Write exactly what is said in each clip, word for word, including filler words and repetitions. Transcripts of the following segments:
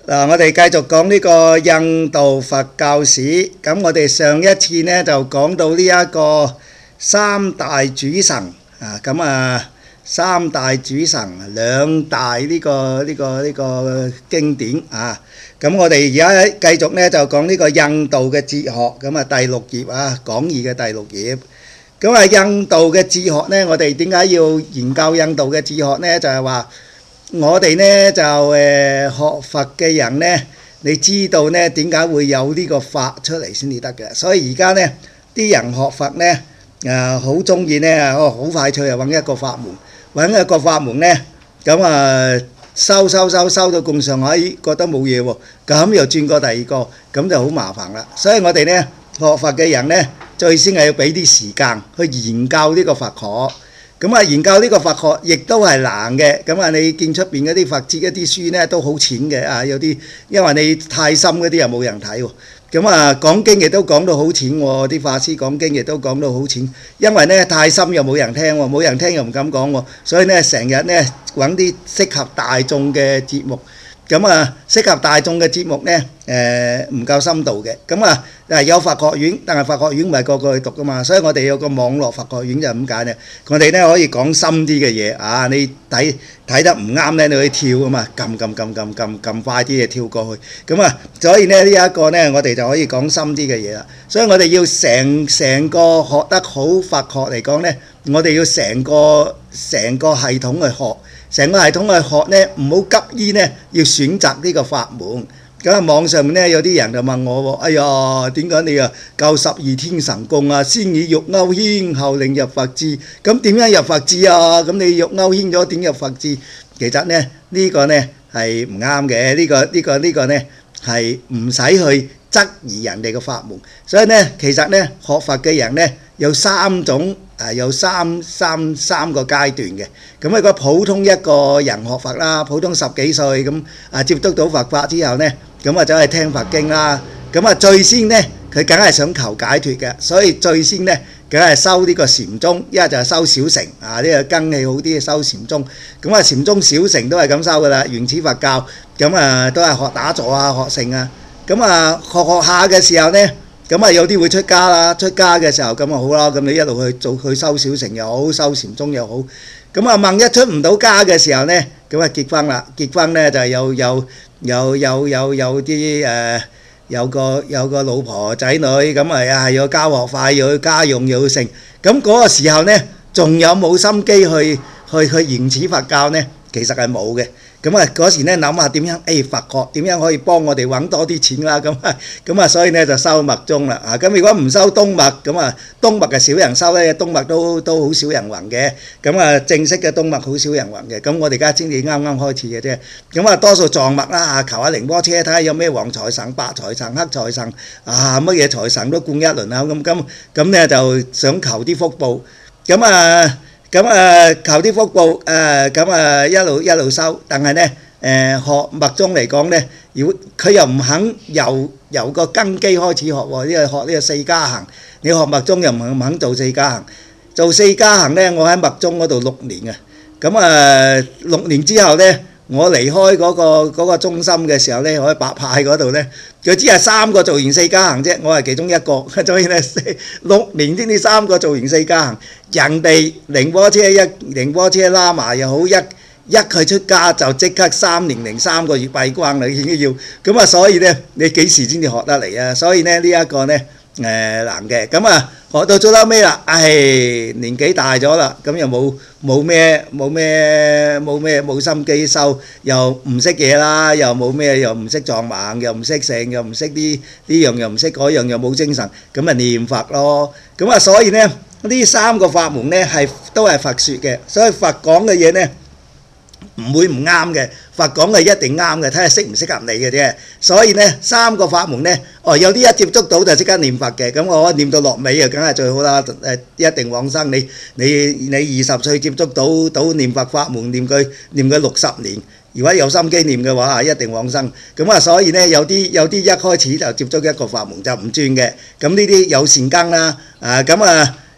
嗱，我哋繼續講呢個印度佛教史。咁我哋上一次呢就講到呢一個三大主神啊，咁啊三大主神兩大呢個呢個呢個經典啊。咁我哋而家繼續呢就講呢個印度嘅哲學。咁啊第六頁啊，講義嘅第六頁。咁啊印度嘅哲學呢，我哋點解要研究印度嘅哲學呢？就係話我哋呢就誒學佛嘅人呢，你知道呢點解會有呢個法出嚟先至得嘅。所以而家呢啲人學佛呢，誒好中意呢，哦好快脆啊揾一個法門，揾一個法門呢，咁啊收收收收到咁上下，咦覺得冇嘢喎，咁又轉過第二個，咁就好麻煩啦。所以我哋呢學佛嘅人呢，最先係要俾啲時間去研究呢個佛學。咁啊，研究呢個佛學亦都係難嘅。咁啊，你見出邊嗰啲佛哲一啲書呢都好淺嘅啊，有啲因為你太深嗰啲又冇人睇喎。咁啊，講經亦都講到好淺喎，啲法師講經亦都講到好淺，因為呢太深又冇人聽喎，冇人聽又唔敢講喎，所以呢成日呢揾啲適合大眾嘅節目。咁啊，適合大眾嘅節目呢，誒唔夠深度嘅。咁啊，誒有佛學院，但係佛學院唔係個個去讀噶嘛，所以我哋有個網絡佛學院就係咁解咧。我哋呢可以講深啲嘅嘢啊，你睇睇得唔啱呢，你可以跳啊嘛，撳撳撳撳撳撳快啲嘅跳過去。咁啊，所以呢呢一個呢，我哋就可以講深啲嘅嘢啦。所以我哋要成成個學得好佛學嚟講呢，我哋要成個成個系統去學。成個系統去學呢，唔好急於呢要選擇呢個法門。咁啊，網上面呢有啲人就問我喎，哎呀，點解你啊救十二天神功啊？先以欲勾牽，後令入佛智。咁點樣入佛智啊？咁你欲勾牽咗點入佛智？其實呢呢個呢係唔啱嘅。呢個呢個呢個呢係唔使去質疑人哋嘅法門。所以呢，其實呢學佛嘅人呢有三種。誒有三三三個階段嘅。咁一個普通一個人學佛啦，普通十幾歲咁啊接觸到佛法之後呢，咁啊走去聽佛經啦。咁啊最先呢，佢梗係想求解脫嘅，所以最先呢，梗係修呢個禪宗，一係就係修小乘啊，呢個根氣好啲嘅修禪宗。咁啊禪宗小乘都係咁修噶啦，原始佛教咁啊都係學打坐啊，學乘啊。咁啊學學下嘅時候呢。咁啊有啲會出家啦，出家嘅時候咁啊好啦，咁你一路去做去修小乘又好，修禪宗又好。咁啊萬一出唔到家嘅時候呢，咁啊結婚啦，結婚呢就有有有有有有啲誒有個有個老婆仔女，咁啊啊要交學費，要去家用，要去乘。咁嗰個時候呢，仲有冇心機去去去原始佛教呢？其實係冇嘅。咁啊嗰時呢諗下點樣？誒佛學點樣可以幫我哋揾多啲錢啦？咁啊咁啊，所以呢就修密宗啦。啊咁如果唔修東密，咁啊東密嘅少人修呢，東密都都好少人雲嘅。咁啊正式嘅東密好少人雲嘅。咁我哋而家先至啱啱開始嘅啫。咁啊多數藏密啦啊，求下寧波車睇下有咩黃財神、白財神、黑財神啊，乜嘢財神都供一輪啊。咁咁咁呢就想求啲福報。咁啊〜咁啊求啲福報誒，咁啊一路一路修，但係呢誒學密宗嚟講呢，如果佢又唔肯由由個根基開始學喎，因為學呢個四加行，你學密宗又唔肯唔肯做四加行，做四加行呢，我喺密宗嗰度六年啊，咁啊六年之後呢，我離開嗰個嗰個中心嘅時候呢，我喺白派嗰度呢，佢只係三個做完四加行啫，我係其中一個，所以呢六年先至三個做完四加行。人哋寧波車一寧波車喇嘛又好，一一佢出家就即刻三年零三個月閉關啦，已經要咁啊！所以呢，你幾時先至學得嚟啊？所以呢呢一個呢誒難嘅。咁啊學到最嬲尾啦，唉年紀大咗啦，咁又冇冇咩冇咩冇咩冇心機修，又唔識嘢啦，又冇咩又唔識藏盲，又唔識成，又唔識啲呢樣又唔識嗰樣，又冇精神，咁啊念佛咯。咁啊所以呢。呢三個法門呢係都係佛説嘅，所以佛講嘅嘢呢唔會唔啱嘅，佛講嘅一定啱嘅，睇下適唔適合你嘅啫。所以呢三個法門呢，哦有啲一接觸到就即刻念佛嘅，咁我念到落尾啊，梗係最好啦。誒一定往生，你你你二十歲接觸到到念佛法門，念佢念佢六十年，如果有心機念嘅話，一定往生。咁啊，所以呢有啲有啲一開始就接觸一個法門就唔轉嘅，咁呢啲有善根啦，啊咁啊。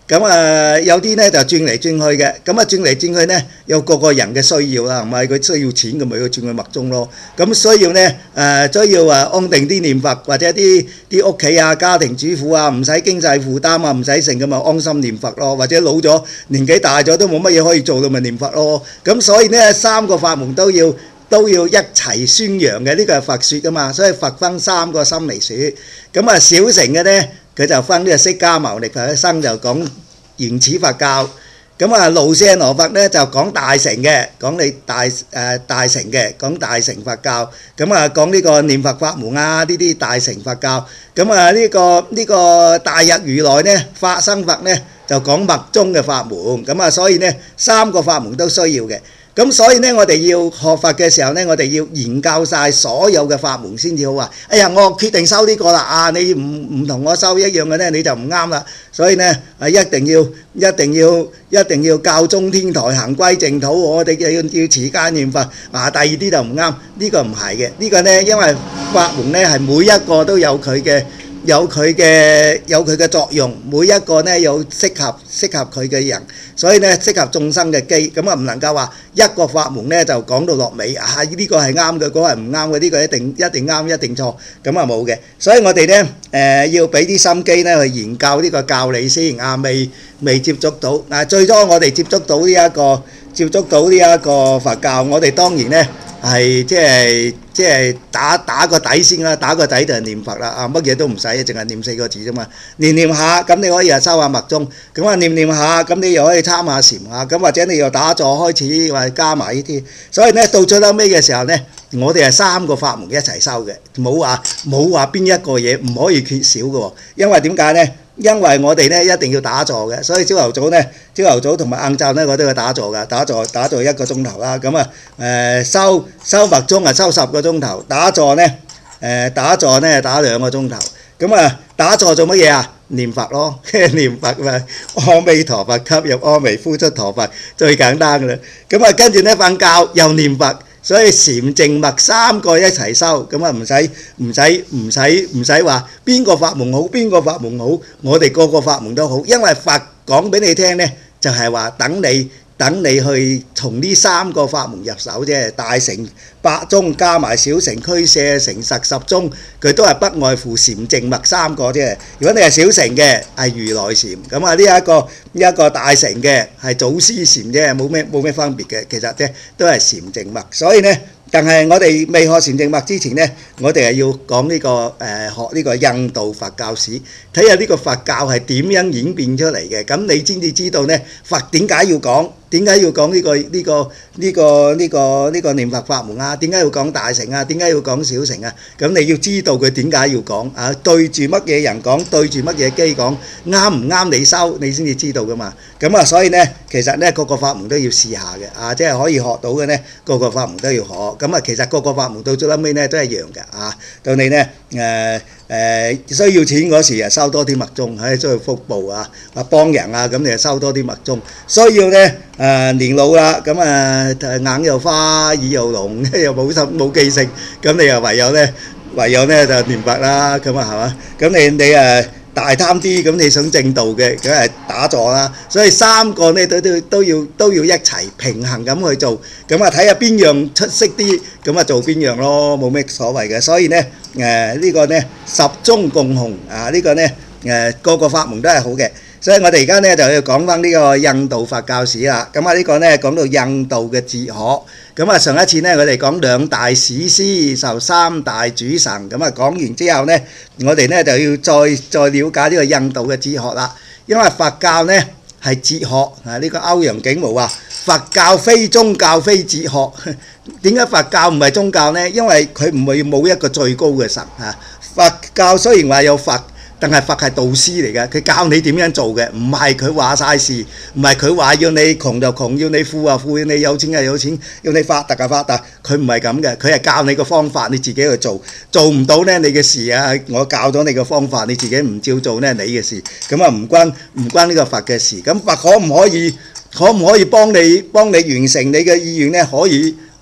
咁啊有啲咧就轉嚟轉去嘅，咁啊轉嚟轉去咧有個個人嘅需要啦，唔係佢需要錢咁咪要轉去密宗咯。咁需要咧誒需要啊安定啲念佛，或者啲啲屋企啊家庭主婦啊唔使經濟負擔啊，唔使成咁啊安心念佛咯，或者老咗年紀大咗都冇乜嘢可以做到咪念佛咯。咁所以咧三個法門都要都要一齊宣揚嘅，呢個係佛説噶嘛，所以佛分三個心嚟説。咁啊小乘嘅咧佢就分呢個釋迦牟尼佛一生就講原始佛教，咁啊盧舍羅佛咧就講大乘嘅，講你大誒、呃、大乘嘅，講大乘佛教，咁啊講呢個念佛法門啊呢啲大乘佛教，咁啊呢個呢、這個大日如來咧法身佛咧就講密宗嘅法門，咁啊所以咧三個法門都需要嘅。咁所以咧，我哋要學佛嘅時候咧，我哋要研究曬所有嘅法門先至好話。哎呀，我決定修呢個啦，啊，你唔唔同我修一樣嘅咧，你就唔啱啦。所以咧，啊一定要一定要一定要教中天台行歸淨土，我哋要要持戒念佛。啊，第二啲就唔啱，呢個唔係嘅。呢個咧，因為法門咧係每一個都有佢嘅。有佢嘅有佢嘅作用，每一個咧有適合適合佢嘅人，所以咧適合眾生嘅機，咁啊唔能夠話一個法門咧就講到落尾啊呢個係啱嘅，嗰個係唔啱嘅，呢個一定一定啱一定錯，咁啊冇嘅。所以我哋咧誒要俾啲心機咧去研究呢個教理先啊，未未接觸到啊，最多我哋接觸到呢一個接觸到呢一個佛教，我哋當然咧係即係即係打打個底先啦，打個底就係念佛啦啊，乜嘢都唔使，淨係念四個字啫嘛。念念下咁你可以啊修下密宗，咁啊念念下咁你又可以參下禪下，咁或者你又打坐開始或者加埋呢啲。所以咧到最後尾嘅時候咧，我哋係三個法門一齊修嘅，冇話冇話邊一個嘢唔可以缺少嘅喎。因為點解咧？因為我哋咧一定要打坐嘅，所以朝頭早咧，朝頭早同埋晏晝咧，我都要打坐㗎，打坐打坐一個鐘頭啦。咁啊誒修修密宗啊修十個鐘頭，打坐咧誒打坐咧打兩個鐘頭。咁啊打坐做乜嘢啊？念佛咯，念佛咪阿彌陀佛吸入阿彌呼出陀佛，最簡單㗎啦。咁啊跟住咧瞓覺又念佛。所以禪淨密三個一齊修，咁啊唔使唔使唔使唔使話邊個法門好，邊個法門好，我哋個個法門都好，因為佛講俾你聽呢，就係話等你等你去從呢三個法門入手啫，大乘八宗加埋小乘俱舍乘實十宗，佢都係不外乎禪淨密三個啫。如果你係小乘嘅係如來禪，咁啊呢一個呢一個大乘嘅係祖師禪啫，冇咩冇咩分別嘅，其實啫都係禪淨密。所以呢，但係我哋未學禪淨密之前呢，我哋係要講呢個誒學呢個印度佛教史，睇下呢個佛教係點樣演變出嚟嘅，咁你先至知道呢佛點解要講。點解要講呢個呢個呢個呢個呢個念佛法門啊？點解要講大乘啊？點解要講小乘啊？咁你要知道佢點解要講啊？對住乜嘢人講，對住乜嘢機講，啱唔啱你修，你先至知道噶嘛。咁啊，所以呢，其實呢個個法門都要試下嘅啊，即係可以學到嘅呢，個個法門都要學。咁啊，其實個個法門到最後尾呢都係一樣嘅啊。到你呢誒誒需要錢嗰時啊，收多啲密宗，喺需要福報啊，啊幫人啊，咁你就收多啲密宗。需要呢。誒、呃、年老啦，咁啊眼又花，耳又聾，又冇心冇記性，咁你又唯有咧，唯有咧就念佛啦，咁啊係嘛？咁你你誒大貪啲，咁你想正道嘅，梗係打坐啦。所以三個咧都都都要都要一齊平衡咁去做，咁啊睇下邊樣出色啲，咁啊做邊樣咯，冇咩所謂嘅。所以咧誒、呃這個、呢個咧十宗共弘啊，這個、呢個咧誒個個法門都係好嘅。所以我哋而家咧就要講翻呢個印度佛教史啦。咁啊呢個咧講到印度嘅哲學。咁啊上一次咧我哋講兩大史詩受三大主神。咁啊講完之後咧，我哋咧就要再再了解呢個印度嘅哲學啦。因為佛教咧係哲學啊，呢個歐陽竟無話佛教非宗教非哲學。點解佛教唔係宗教咧？因為佢唔係冇一個最高嘅神啊。佛教雖然話有佛。但係佛係導師嚟嘅，佢教你點樣做嘅，唔係佢話晒事，唔係佢話要你窮就窮，要你富啊富，要你有錢就有錢，要你發達就發達，佢唔係咁嘅，佢係教你個方法，你自己去做，做唔到呢你嘅事啊，我教咗你個方法，你自己唔照做呢你嘅事，咁啊唔關唔關呢個佛嘅事，咁佛可唔可以可唔可以幫你幫你完成你嘅意願呢？可以。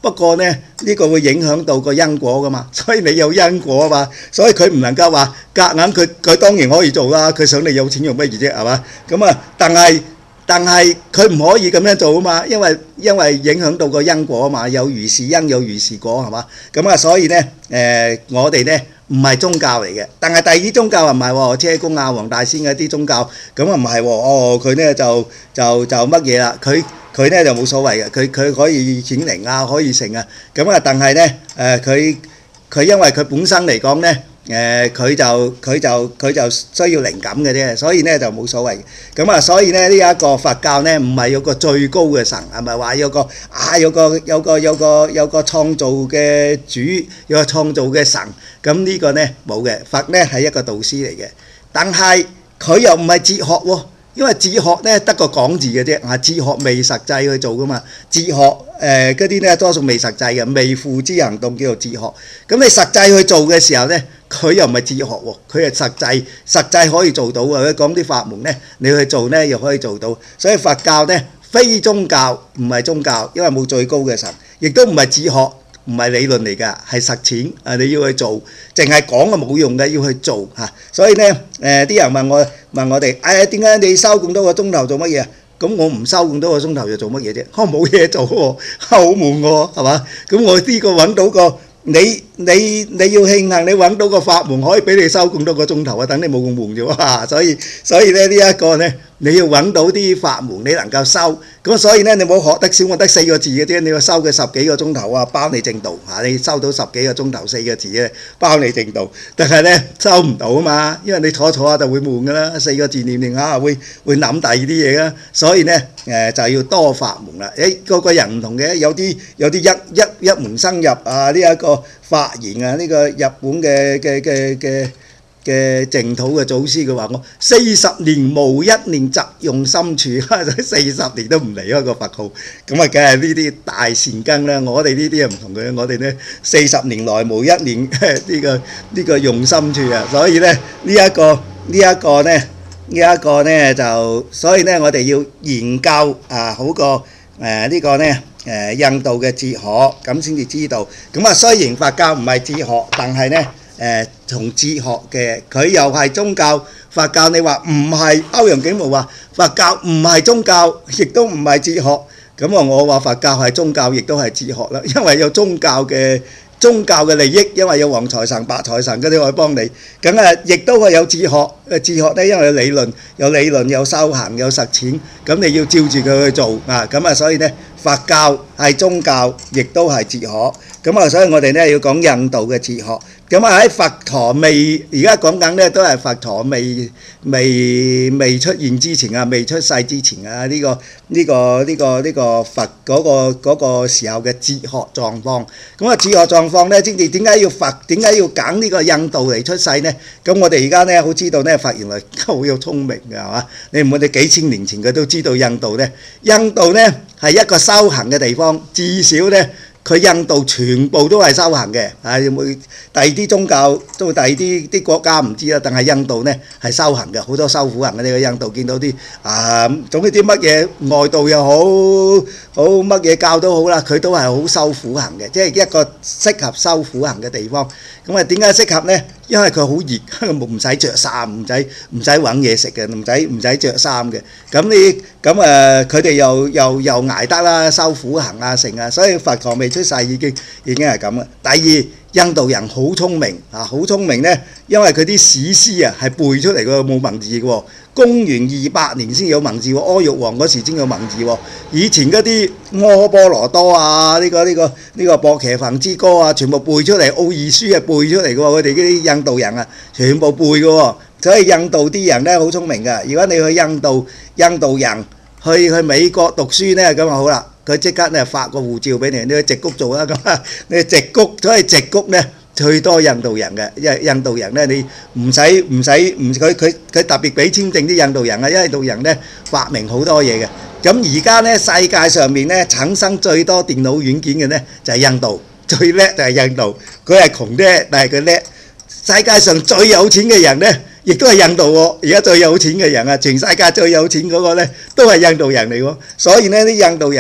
不過呢，呢個會影響到個因果噶嘛，所以你有因果啊嘛，所以佢唔能夠話夾硬佢佢當然可以做啦，佢想你有錢用乜嘢啫係嘛？咁啊，但係但係佢唔可以咁樣做啊嘛，因為因為影響到個因果啊嘛，有如是因有如是果係嘛？咁啊，所以呢，誒我哋呢唔係宗教嚟嘅，但係第二啲宗教啊唔係喎，車公啊、黃大仙嗰啲宗教咁啊唔係喎，哦佢呢就就就乜嘢啦，佢佢呢就冇所謂嘅，佢佢可以顯靈啊，可以成啊，咁啊但係呢誒佢佢因為佢本身嚟講呢。誒佢就佢就佢就需要靈感嘅啫，所以咧就冇所謂。咁啊，所以咧呢一個佛教咧唔係有個最高嘅神，係咪話有個啊有個有個有個有個創造嘅主，有個創造嘅神？咁呢個咧冇嘅，佛咧係一個導師嚟嘅，但係佢又唔係哲學喎。因為哲學咧得個講字嘅啫，啊哲學未實際去做噶嘛，哲學誒嗰啲咧多數未實際嘅，未付之行動叫做哲學。咁你實際去做嘅時候咧，佢又唔係哲學喎，佢係實際，實際可以做到嘅。佢講啲法門咧，你去做咧又可以做到。所以佛教咧非宗教，唔係宗教，因為冇最高嘅神，亦都唔係哲學。唔係理論嚟㗎，係實踐啊！你要去做，淨係講啊冇用嘅，要去做嚇。所以咧，誒啲人問我問我哋，誒點解你收咁多個鐘頭做乜嘢？咁我唔收咁多個鐘頭就做乜嘢啫？我冇嘢做喎，好悶喎，係嘛？咁我呢個揾到個你你你要慶幸你揾到個法門可以俾你收咁多個鐘頭啊！等你冇咁悶啫喎，所以所以咧呢一個咧。你要揾到啲法門，你能夠收，咁所以咧你冇學得少，我得四個字嘅啫，你要收佢十幾個鐘頭啊，包你正道嚇，你收到十幾個鐘頭四個字咧，包你正道。但係咧收唔到啊嘛，因為你坐坐下就會悶噶啦，四個字念念下會會諗第二啲嘢啦，所以咧誒就要多法門啦。誒個個人唔同嘅，有啲有啲一一一門生入啊，呢一個法言啊，呢個日本嘅嘅嘅嘅。嘅淨土嘅祖師佢話我四十年無一念習用心處，四十年都唔離開個佛號，咁啊梗係呢啲大善根啦。我哋呢啲啊唔同佢，我哋呢四十年來無一念呢個呢個用心處啊，所以咧呢一個呢一個咧呢一個咧就，所以咧我哋要研究啊好過誒呢個咧誒印度嘅哲學，咁先至知道。咁啊雖然佛教唔係哲學，但係咧。誒從哲學嘅，佢又係宗教。佛教你話唔係，歐陽竟無話佛教唔係宗教，亦都唔係哲學。咁啊，我話佛教係宗教，亦都係哲學啦。因為有宗教嘅宗教嘅利益，因為有黃財神、白財神嗰啲可以幫你。咁啊，亦都係有哲學。誒哲學咧，因為有理論、有理論、有修行、有實踐。咁你要照住佢去做啊。咁啊，所以咧，佛教係宗教，亦都係哲學。咁啊，所以我哋咧要講印度嘅哲學。咁啊喺佛陀未而家講緊咧，都係佛陀未未未出現之前啊，未出世之前啊，呢個呢個呢個呢個佛嗰個嗰個時候嘅哲學狀況。咁啊，哲學狀況咧，先至點解要佛點解要揀呢個印度嚟出世咧？咁我哋而家咧好知道咧，佛原來好有聰明嘅係嘛？你唔好你幾千年前佢都知道印度咧，印度咧係一個修行嘅地方，至少咧。佢印度全部都係修行嘅，啊有冇第二啲宗教都第二啲啲國家唔知啦，但係印度咧係修行嘅，好多修苦行嘅。你去印度見到啲啊，總之啲乜嘢外道又好，好乜嘢教都好啦，佢都係好修苦行嘅，即係一個適合修苦行嘅地方。咁啊點解適合咧？因為佢好熱，唔使著衫，唔使唔使揾嘢食嘅，唔使唔使著衫嘅。咁你咁誒，佢哋又又又捱得啦，修苦行啊成啊，所以佛陀未出世已經已經係咁啦。第二，印度人好聰明啊，好聰明咧，因為佢啲史詩啊係背出嚟嘅，冇文字嘅喎。公元二百年先有文字喎，阿育王嗰時先有文字喎。以前嗰啲阿波羅多啊，呢個呢個呢個薄伽梵之歌啊，全部背出嚟，奧義書係背出嚟嘅喎。佢哋啲印度人啊，全部背嘅喎。所以印度啲人咧好聰明嘅。如果你去印度，印度人去去美國讀書咧，咁啊好啦，佢即刻咧發個護照俾你，你去矽谷做啦咁啊，你去矽谷，所以矽谷咧。最多印度人嘅，因為印度人咧，你唔使唔使唔佢佢佢特別俾簽證啲印度人啊，因為印度人咧發明好多嘢嘅。咁而家咧世界上面咧產生最多電腦軟件嘅咧就係印度，最叻就係印度。佢係窮啫，但係佢叻。世界上最有錢嘅人咧，亦都係印度喎。而家最有錢嘅人啊，全世界最有錢嗰個咧都係印度人嚟喎。所以咧啲印度人咧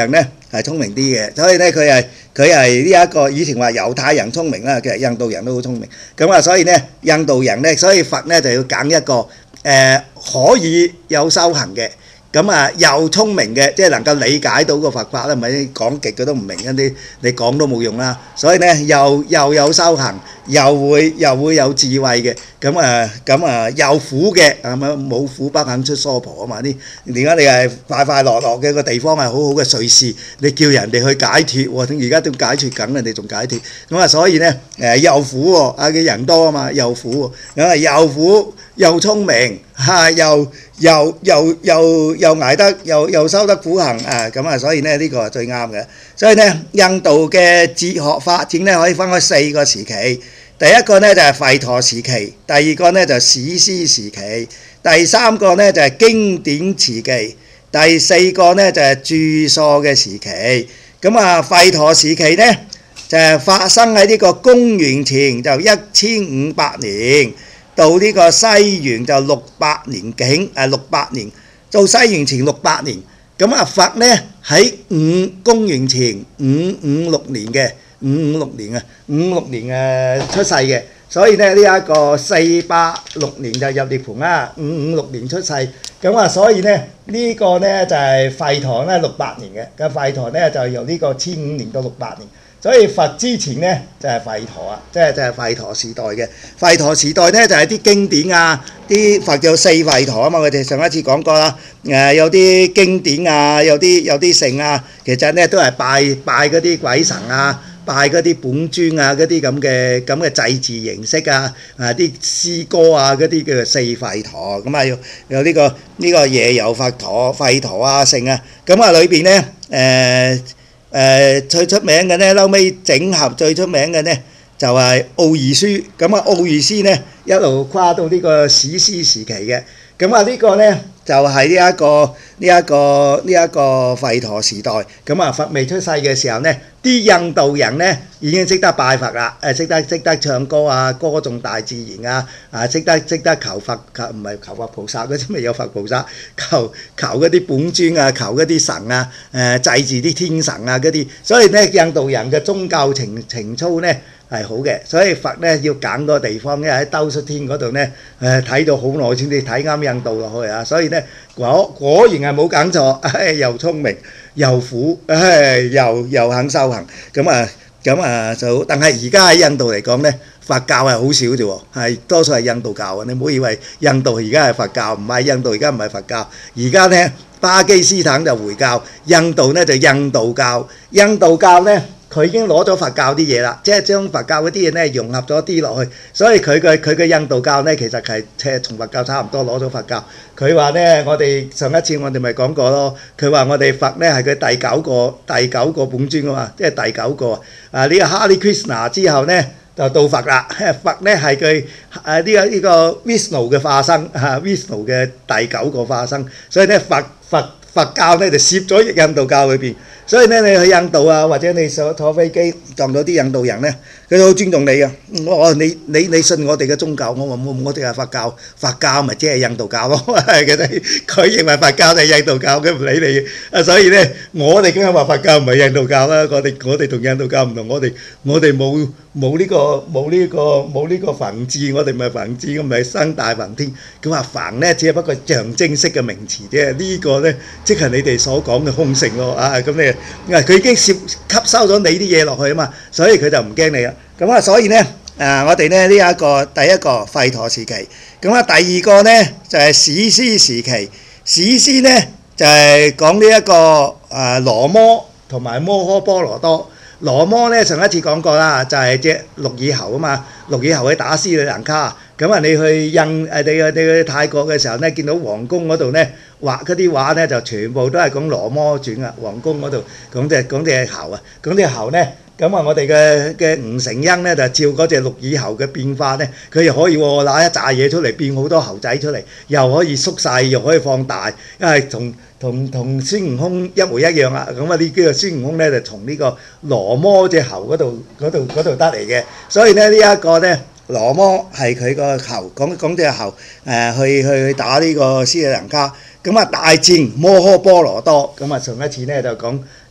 係聰明啲嘅，所以咧佢係佢係呢一個以前話猶太人聰明啦，其實印度人都好聰明。咁啊，所以咧印度人咧，所以佛咧就要揀一個誒、呃、可以有修行嘅。咁啊，又聰明嘅，即係能夠理解到個佛法啦，唔係講極佢都唔明，嗰啲你講都冇用啦。所以咧，又又有修行，又會又會有智慧嘅。咁啊，咁啊，有苦嘅，係咪冇苦不肯出娑婆啊嘛？啲而家你係快快樂樂嘅個地方係好好嘅瑞士，你叫人哋去解脫喎，而家都解脫緊，人哋仲解脫。咁啊，所以咧誒又苦喎，啊嘅人多啊嘛，又苦喎，咁啊又苦又聰明嚇，又又又又又捱得又又修得苦行啊！咁啊，所以咧呢個係最啱嘅。所以咧，印度嘅哲學發展咧可以分開四個時期。第一個咧就係吠陀時期，第二個咧就係史詩時期，第三個咧就係經典時期，第四個咧就係著作嘅時期。咁啊，吠陀時期咧就係發生喺呢個公元前就一千五百年，到呢個西元就六百年境，誒六百年，到西元前六百年。咁啊，佛咧喺五公元前五五六年嘅。五五六年啊，五六年誒出世嘅，所以咧呢一個四百六年就入涅槃啦，五五六年出世，咁啊所以咧呢個咧就係吠陀咧六百年嘅，咁吠陀咧就由呢個千五年到六百年，所以佛之前咧就係吠陀啊，即係就係吠陀時代嘅。吠陀時代咧就係啲經典啊，啲佛教四吠陀啊嘛，我哋上一次講過啦，誒有啲經典啊，有啲有啲聖啊，其實咧都係拜拜嗰啲鬼神啊。拜嗰啲本尊啊，嗰啲咁嘅咁嘅祭祀形式啊，啊啲詩歌啊，嗰啲叫做四吠陀，咁啊有有呢個呢個夜遊佛陀、吠陀啊、聖啊，咁啊裏邊咧誒誒最出名嘅咧，後尾整合最出名嘅咧就係奧義書，咁啊奧義書咧一路跨到呢個史詩時期嘅，咁啊呢個咧就係呢一個呢一個呢一個吠陀時代，咁啊佛未出世嘅時候咧，啲印度人咧已經識得拜佛啦，誒識得識得唱歌啊，歌頌大自然啊，啊識得識得求佛，求唔係求佛菩薩嗰啲咪有佛菩薩，求求嗰啲本尊啊，求嗰啲神啊，誒祭祀啲天神啊嗰啲，所以咧印度人嘅宗教情情操咧係好嘅，所以佛咧要揀個地方，因為喺兜率天嗰度咧誒睇到好耐先至睇啱印度落去啊，所以咧果果然係冇揀錯，又聰明又苦，又又肯修行，咁啊咁啊就，但係而家喺印度嚟講咧，佛教係好少啫喎，係多數係印度教啊！你唔好以為印度而家係佛教，唔係印度而家唔係佛教，而家咧巴基斯坦就回教，印度咧就印度教，印度教咧。佢已經攞咗佛教啲嘢啦，即係將佛教嗰啲嘢咧融合咗啲落去，所以佢嘅佢嘅印度教咧其實係即係同佛教差唔多，攞咗佛教。佢話咧，我哋上一次我哋咪講過咯，佢話我哋佛咧係佢第九個第九個本尊啊嘛，即係第九個啊呢個 Hare Krishna 之後咧就到佛啦，佛咧係佢誒呢個呢個 Vishnu 嘅化身嚇 Vishnu 嘅第九個化身，所以咧佛佛佛教咧就攝咗印度教裏邊。所以咧，你去印度啊，或者你坐坐飛機撞到啲印度人咧，佢都好尊重你嘅。我話你你你信我哋嘅宗教，我話我我哋係佛教，佛教咪即係印度教咯。其實佢認為佛教就係印度教，佢唔理你嘅。啊，所以咧，我哋梗係話佛教唔係印度教啦。我哋我哋同印度教唔同，我哋我哋冇冇呢個冇呢個冇呢個梵志，我哋唔係梵志，咁咪生大梵天。佢話梵咧只係不過象徵式嘅名詞啫，呢個咧即係你哋所講嘅空性咯。啊，咁你。因為佢已經攝吸收咗你啲嘢落去啊嘛，所以佢就唔驚你啦。咁啊，所以咧誒，我哋咧呢一個第一個吠陀時期，咁啊第二個咧就係史詩時期。史詩咧就係講呢一個誒羅摩同埋摩訶波羅多。羅摩咧上一次講過啦，就係隻鹿耳猴啊嘛，鹿耳猴去打斯里蘭卡。咁啊，你去印誒你去你去泰國嘅時候咧，見到皇宮嗰度咧畫嗰啲畫咧，就全部都係講羅摩傳啊，皇宮嗰度講隻講隻猴啊，講隻猴咧，咁啊我哋嘅嘅吳承恩咧就照嗰隻鹿耳猴嘅變化咧，佢又可以喎揦一紮嘢出嚟變好多猴仔出嚟，又可以縮細，又可以放大，因為同同同孫悟空一模一樣啊！咁啊呢個孫悟空咧就從呢個羅摩隻猴嗰度嗰度嗰度得嚟嘅，所以咧呢一個咧。羅摩係佢個猴，講講隻猴誒去去去打呢個斯里蘭卡，咁啊大戰摩訶波羅多，咁啊上一次咧就講講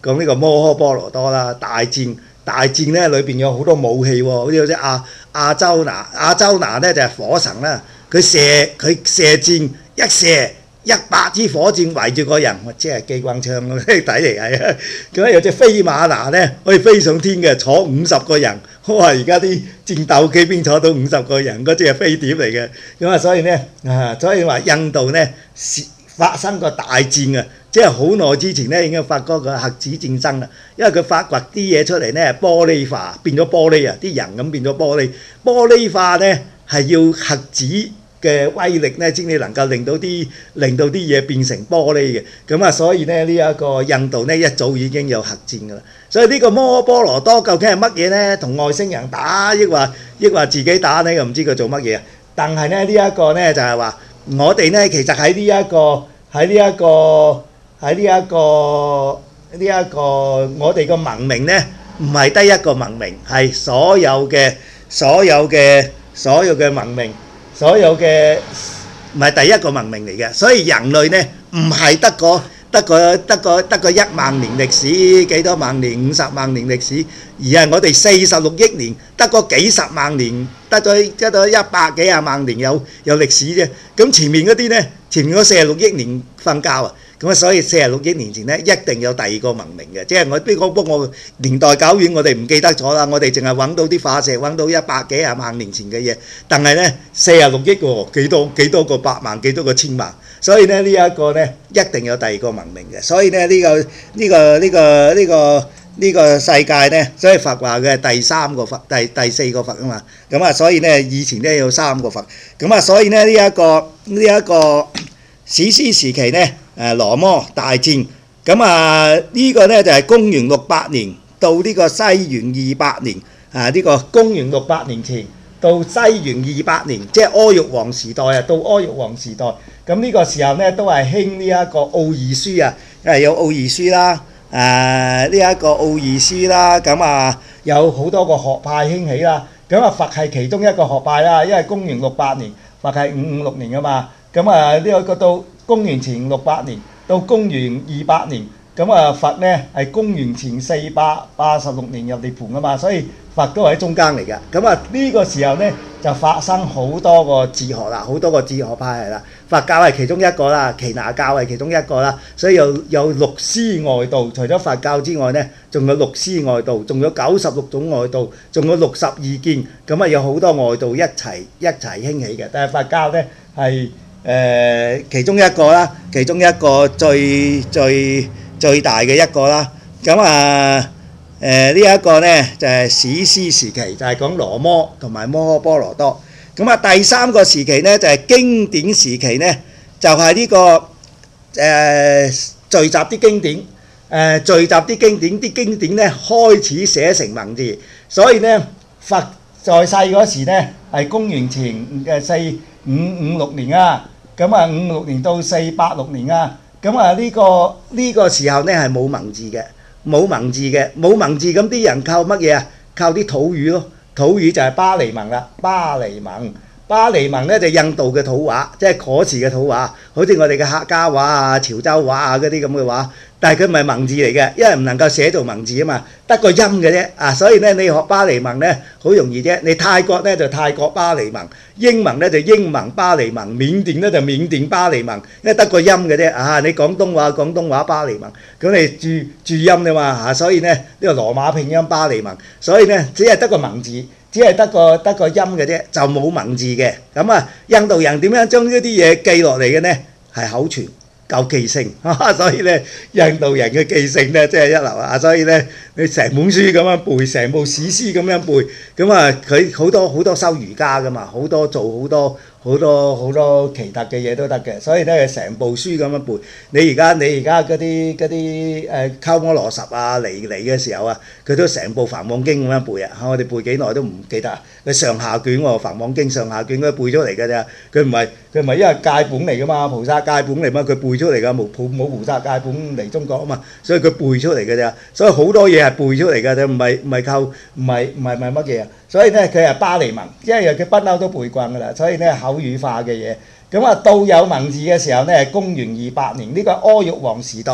講呢個摩訶波羅多啦，大戰大戰咧裏邊有好多武器喎，好似好似亞亞洲拿亞洲拿咧就係火神啦，佢射佢射箭一射一百支火箭圍住個人，即係機關槍咁睇嚟係啊，咁咧有隻飛馬拿咧可以飛上天嘅，坐五十個人。哇！而家啲戰鬥機邊坐到五十個人，嗰隻係飛碟嚟嘅。咁啊，所以咧啊，所以話印度咧發生過大戰啊！即係好耐之前咧已經發覺個核子戰爭啦，因為佢發掘啲嘢出嚟咧玻璃化，變咗玻璃啊！啲人咁變咗玻璃，玻璃化咧係要核子嘅威力咧先至能夠令到啲令到啲嘢變成玻璃嘅。咁啊，所以咧呢一個印度咧一早已經有核戰㗎啦。所以呢個摩訶波羅多究竟係乜嘢咧？同外星人打，抑或抑或自己打咧？又唔知佢做乜嘢啊！但係咧呢一個咧就係話，我哋咧其實喺呢一個喺呢一個喺呢一個呢一個我哋個文明咧，唔係得一個文明，係所有嘅所有嘅所有嘅文明，所有嘅唔係第一個文明嚟嘅。所以人類咧唔係得個。得個得個得個一萬年歷史，幾多萬年五十萬年歷史，而係我哋四十六億年，得個幾十萬年，得咗得咗一百幾廿萬年有有歷史啫。咁前面嗰啲呢，前面嗰四十六億年瞓覺啊，咁啊所以四十六億年前呢，一定有第二個文明嘅，即係我呢個不過年代久遠，我哋唔記得咗啦，我哋淨係揾到啲化石，揾到一百幾廿萬年前嘅嘢，但係呢，四十六億喎，幾多幾多個百萬，幾多個千萬。所以咧呢一個咧一定有第二個文明嘅，所以咧呢個呢個呢個呢個呢個世界咧，所以佛話嘅第三個佛，第第四個佛啊嘛，咁啊所以咧以前咧有三個佛，咁啊所以咧呢一個呢一個史詩時期咧誒羅摩大戰，咁啊呢個咧就係公元六百年到呢個西元二百年啊，呢個公元六百年前到西元二百年，即係阿育王時代啊，到阿育王時代。咁呢個時候咧都係興呢一個奧義書啊，因為有奧義書啦，誒呢一個奧義書啦，咁啊有好多個學派興起啦。咁啊佛係其中一個學派啦，因為公元六百年，佛係五五六年啊嘛。咁啊呢個到公元前六百年到公元二百年，咁啊佛咧係公元前四百八十六年入涅槃啊嘛，所以佛都係喺中間嚟嘅。咁啊呢個時候咧就發生好多個哲學啦，好多個哲學派係啦。佛教係其中一個啦，耆那教係其中一個啦，所以有有六師外道，除咗佛教之外咧，仲有六師外道，仲有九十六種外道，仲有六十二見，咁啊有好多外道一齊一齊興起嘅。但係佛教咧係誒其中一個啦，其中一個最最最大嘅一個啦。咁啊誒呢一個咧就係史詩時期，就係講羅摩同埋摩訶波羅多。咁啊第三個時期咧就係經典時期咧，就係呢個誒聚集啲經典，誒聚集啲經典，啲經典咧開始寫成文字，所以咧佛在世嗰時咧係公元前嘅四五五六年啊，咁啊五六年到四八六年啊，咁啊呢個呢個時候咧係冇文字嘅，冇文字嘅，冇文字，咁啲人靠乜嘢啊？靠啲土語咯。土語就係巴利文啦，巴利文，巴利文咧就印度嘅土話，即係嗰時嘅土話，好似我哋嘅客家話啊、潮州話啊嗰啲咁嘅話，但係佢唔係文字嚟嘅，因為唔能夠寫做文字啊嘛，得個音嘅啫啊，所以咧你學巴利文咧好容易啫，你泰國咧就泰國巴利文，英文咧就英文巴利文，緬甸咧就緬甸巴利文，因為得個音嘅啫啊，你廣東話廣東話巴利文，咁你注注音㗎嘛啊，所以咧呢個羅馬拼音巴利文，所以咧只係得個文字。只係得個得個音嘅啫，就冇文字嘅。咁啊，印度人點樣將呢啲嘢記落嚟嘅呢？係口傳，夠記性。所以咧，印度人嘅記性咧，真係一流啊！所以咧，你成本書咁樣背，成部史詩咁樣背，咁啊，佢好多好多修瑜伽噶嘛，好多做好多。好多好多奇特嘅嘢都得嘅，所以咧成部書咁樣背。你而家你而家嗰啲嗰啲誒鳩摩羅什啊嚟嚟嘅時候啊，佢都成部梵網經咁樣背啊！我哋背幾耐都唔記得啊！佢上下卷喎，梵網經上下卷佢背出嚟㗎咋，佢唔係佢唔係因為戒本嚟㗎嘛，菩薩戒本嚟嘛，佢背出嚟㗎，冇冇冇菩薩戒本嚟中國啊嘛，所以佢背出嚟㗎咋，所以好多嘢係背出嚟㗎，就唔係唔係靠唔係唔係唔係乜嘢啊！所以咧佢係巴利文，因為佢不嬲都背慣㗎啦，所以咧口語化嘅嘢。咁啊到有文字嘅時候咧，公元二百年呢個阿育王時代，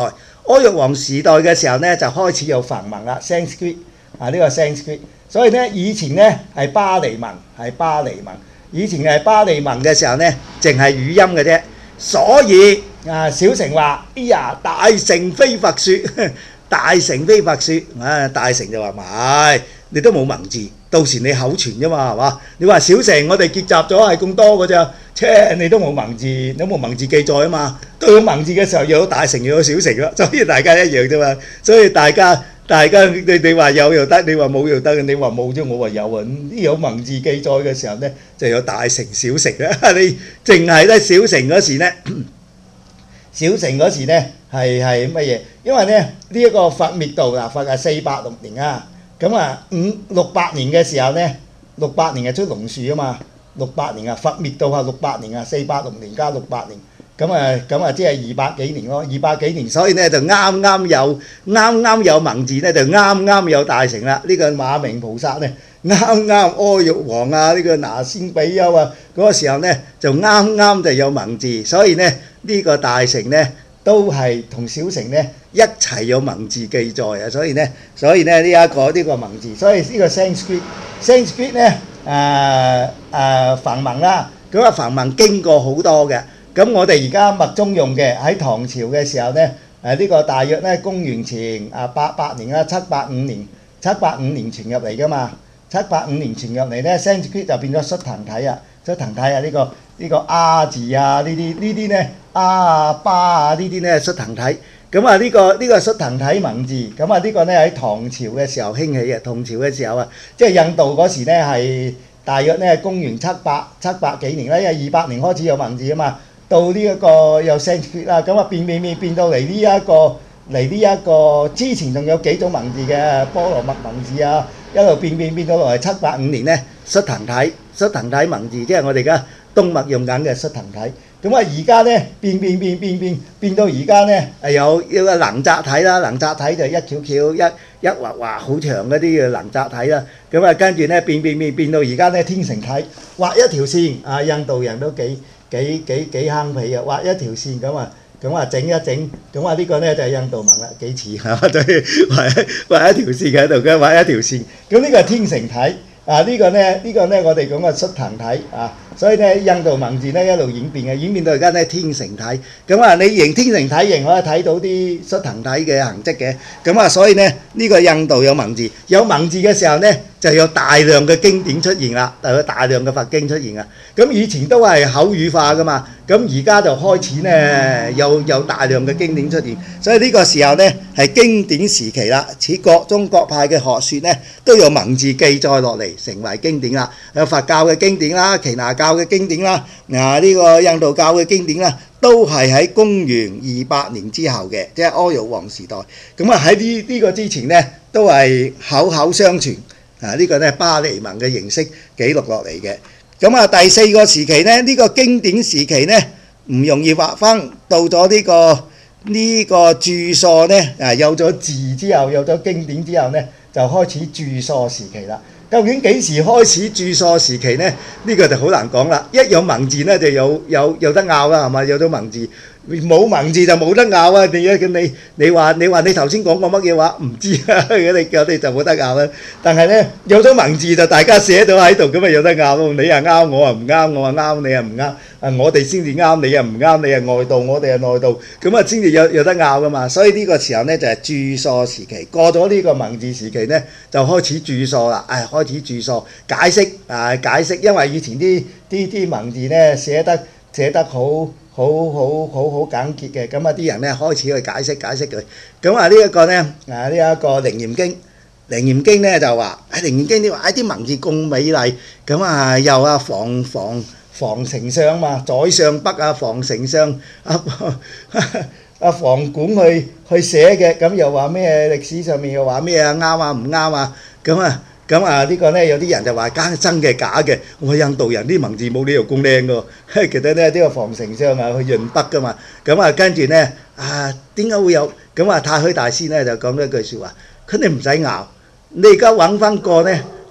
阿育王時代嘅時候咧，就開始有梵文啦 ，Sanskrit 啊，呢個 Sanskrit。所以咧，以前咧係巴利文，係巴利文。以前係巴利文嘅時候咧，淨係語音嘅啫。所以啊，小乘話：哎呀，大乘非佛説，大乘非佛説。啊，大乘就話唔係，你都冇文字，到時你口傳啫嘛，係嘛？你話小乘我哋結集咗係咁多嘅咋，切你都冇文字，你都冇文字記載啊嘛。到有文字嘅時候，又有大乘又有小乘啦，所以大家一樣啫嘛。所以大家大家你你話有又得，你話冇又得，你話冇啫，我話有啊。有文字記載嘅時候咧，就有大乘小乘啦。你淨係咧小乘嗰時咧，小乘嗰時咧係係乜嘢？因為咧呢一個佛滅度嗱，佛係四百六年啊。咁啊，五六百年嘅時候咧，六百年係出龍樹啊嘛，六百年啊，佛滅度係六百年啊，四百六年加六百年，咁啊咁啊，即係二百幾年咯，二百幾年，所以咧就啱啱有啱啱有文字咧，就啱啱有大乘啦。呢個馬明菩薩咧，啱啱阿育王啊，呢個那仙比丘啊，嗰個時候咧就啱啱就有文字，所以咧呢個大乘咧都係同小乘咧一齊有文字記載啊，所以咧，所以咧呢一個呢個文字，所以呢個 Sanskrit，Sanskrit 咧誒誒梵文啦，咁啊梵文經過好多嘅，咁我哋而家密宗用嘅喺唐朝嘅時候咧，誒呢個大約咧公元前啊八百年啦，七百五年，七百五年傳入嚟噶嘛，七百五年傳入嚟咧 Sanskrit 就變咗xuất騰體啊，xuất騰體啊呢個呢個啊字啊呢啲呢啲咧啊啊巴啊呢啲咧xuất騰體。咁啊呢個呢個xuất騰體文字，咁啊呢個咧喺唐朝嘅時候興起嘅，唐朝嘅時候啊，即係印度嗰時咧係大約咧公元七百七百幾年啦，因為二百年開始有文字啊嘛，到呢一個有 Sanskrit 啦，咁啊變變變變到嚟呢一個嚟呢一個之前仲有幾種文字嘅波羅蜜文字啊，一路變變變到落嚟七百五年咧xuất騰體xuất騰體文字，即係我哋而家東麥用緊嘅xuất騰體。咁啊而家咧變變變變變變到而家咧係有有個能扎體啦，能扎體就一翹翹一一畫畫好長嗰啲嘅能扎體啦。咁啊跟住咧變變變變到而家咧天成體，畫一條線啊，印度人都幾幾幾幾慳皮啊，畫一條線咁啊咁啊整一整，咁啊呢個咧就係印度文啦，幾似係嘛？對，畫畫一條線喺度嘅，畫一條線。咁呢個係天成體。啊！呢個咧，呢個咧，我哋講嘅xuất騰體啊，所以咧印度文字咧一路演變嘅，演變到而家咧天成體。咁啊，你認天成體形可以睇到啲xuất騰體嘅痕跡嘅。咁啊，所以咧呢個印度有文字，有文字嘅時候咧就有大量嘅經典出現啦，就有大量嘅佛經出現啊。咁以前都係口語化噶嘛，咁而家就開始咧有有大量嘅經典出現，所以呢個時候咧係經典時期啦。似各宗各派嘅學説咧都有文字記載落嚟，成為經典啦。有佛教嘅經典啦，耆那教嘅經典啦，嗱呢個印度教嘅經典啦，都係喺公元二百年之後嘅，即係阿育王時代。咁啊喺呢呢個之前咧都係口口相傳啊，呢個咧巴利文嘅形式記錄落嚟嘅。咁啊第四個時期咧，呢個經典時期咧唔容易劃分，到咗呢個呢個注疏咧啊，有咗字之後，有咗經典之後咧，就開始注疏時期啦。究竟幾時開始注疏時期咧？呢個就好難講啦。一有文字咧就有有有得拗啦，係嘛？有咗文字，冇文字就冇得拗啊！你你你話你話你頭先講過乜嘢話唔知啊？你我哋就冇得拗啦。但係咧有咗文字就大家寫到喺度，咁咪有得拗咯。你又啱，我又唔啱，我話啱，你又唔啱。啊，我哋先至啱，你又唔啱，你係外道，我哋係內道，咁啊先至有有得拗噶嘛。所以呢個時候咧就係注疏時期。過咗呢個文字時期咧，就開始注疏啦。誒，開始注疏解釋啊，解釋，因為以前啲啲啲文字咧寫得寫得好好好好好簡潔嘅，咁啊啲人咧開始去解釋解釋佢。咁啊呢一個咧啊呢一個《楞嚴經》，《楞嚴經》咧就話喺《楞嚴經》你話啲文字咁美麗，咁啊又啊防防防丞相嘛，宰相北啊防丞相啊啊房管去去寫嘅，咁又話咩歷史上面又話咩啊啱啊唔啱啊，咁啊咁啊呢個咧有啲人就話梗真嘅假嘅，我印度人啲文字冇理由咁靚嘅，其實咧呢個防丞相啊去潤北噶嘛，咁啊跟住咧啊點解會有咁啊？太虛大師咧就講咗一句説話，佢哋唔使拗，你而家揾翻個咧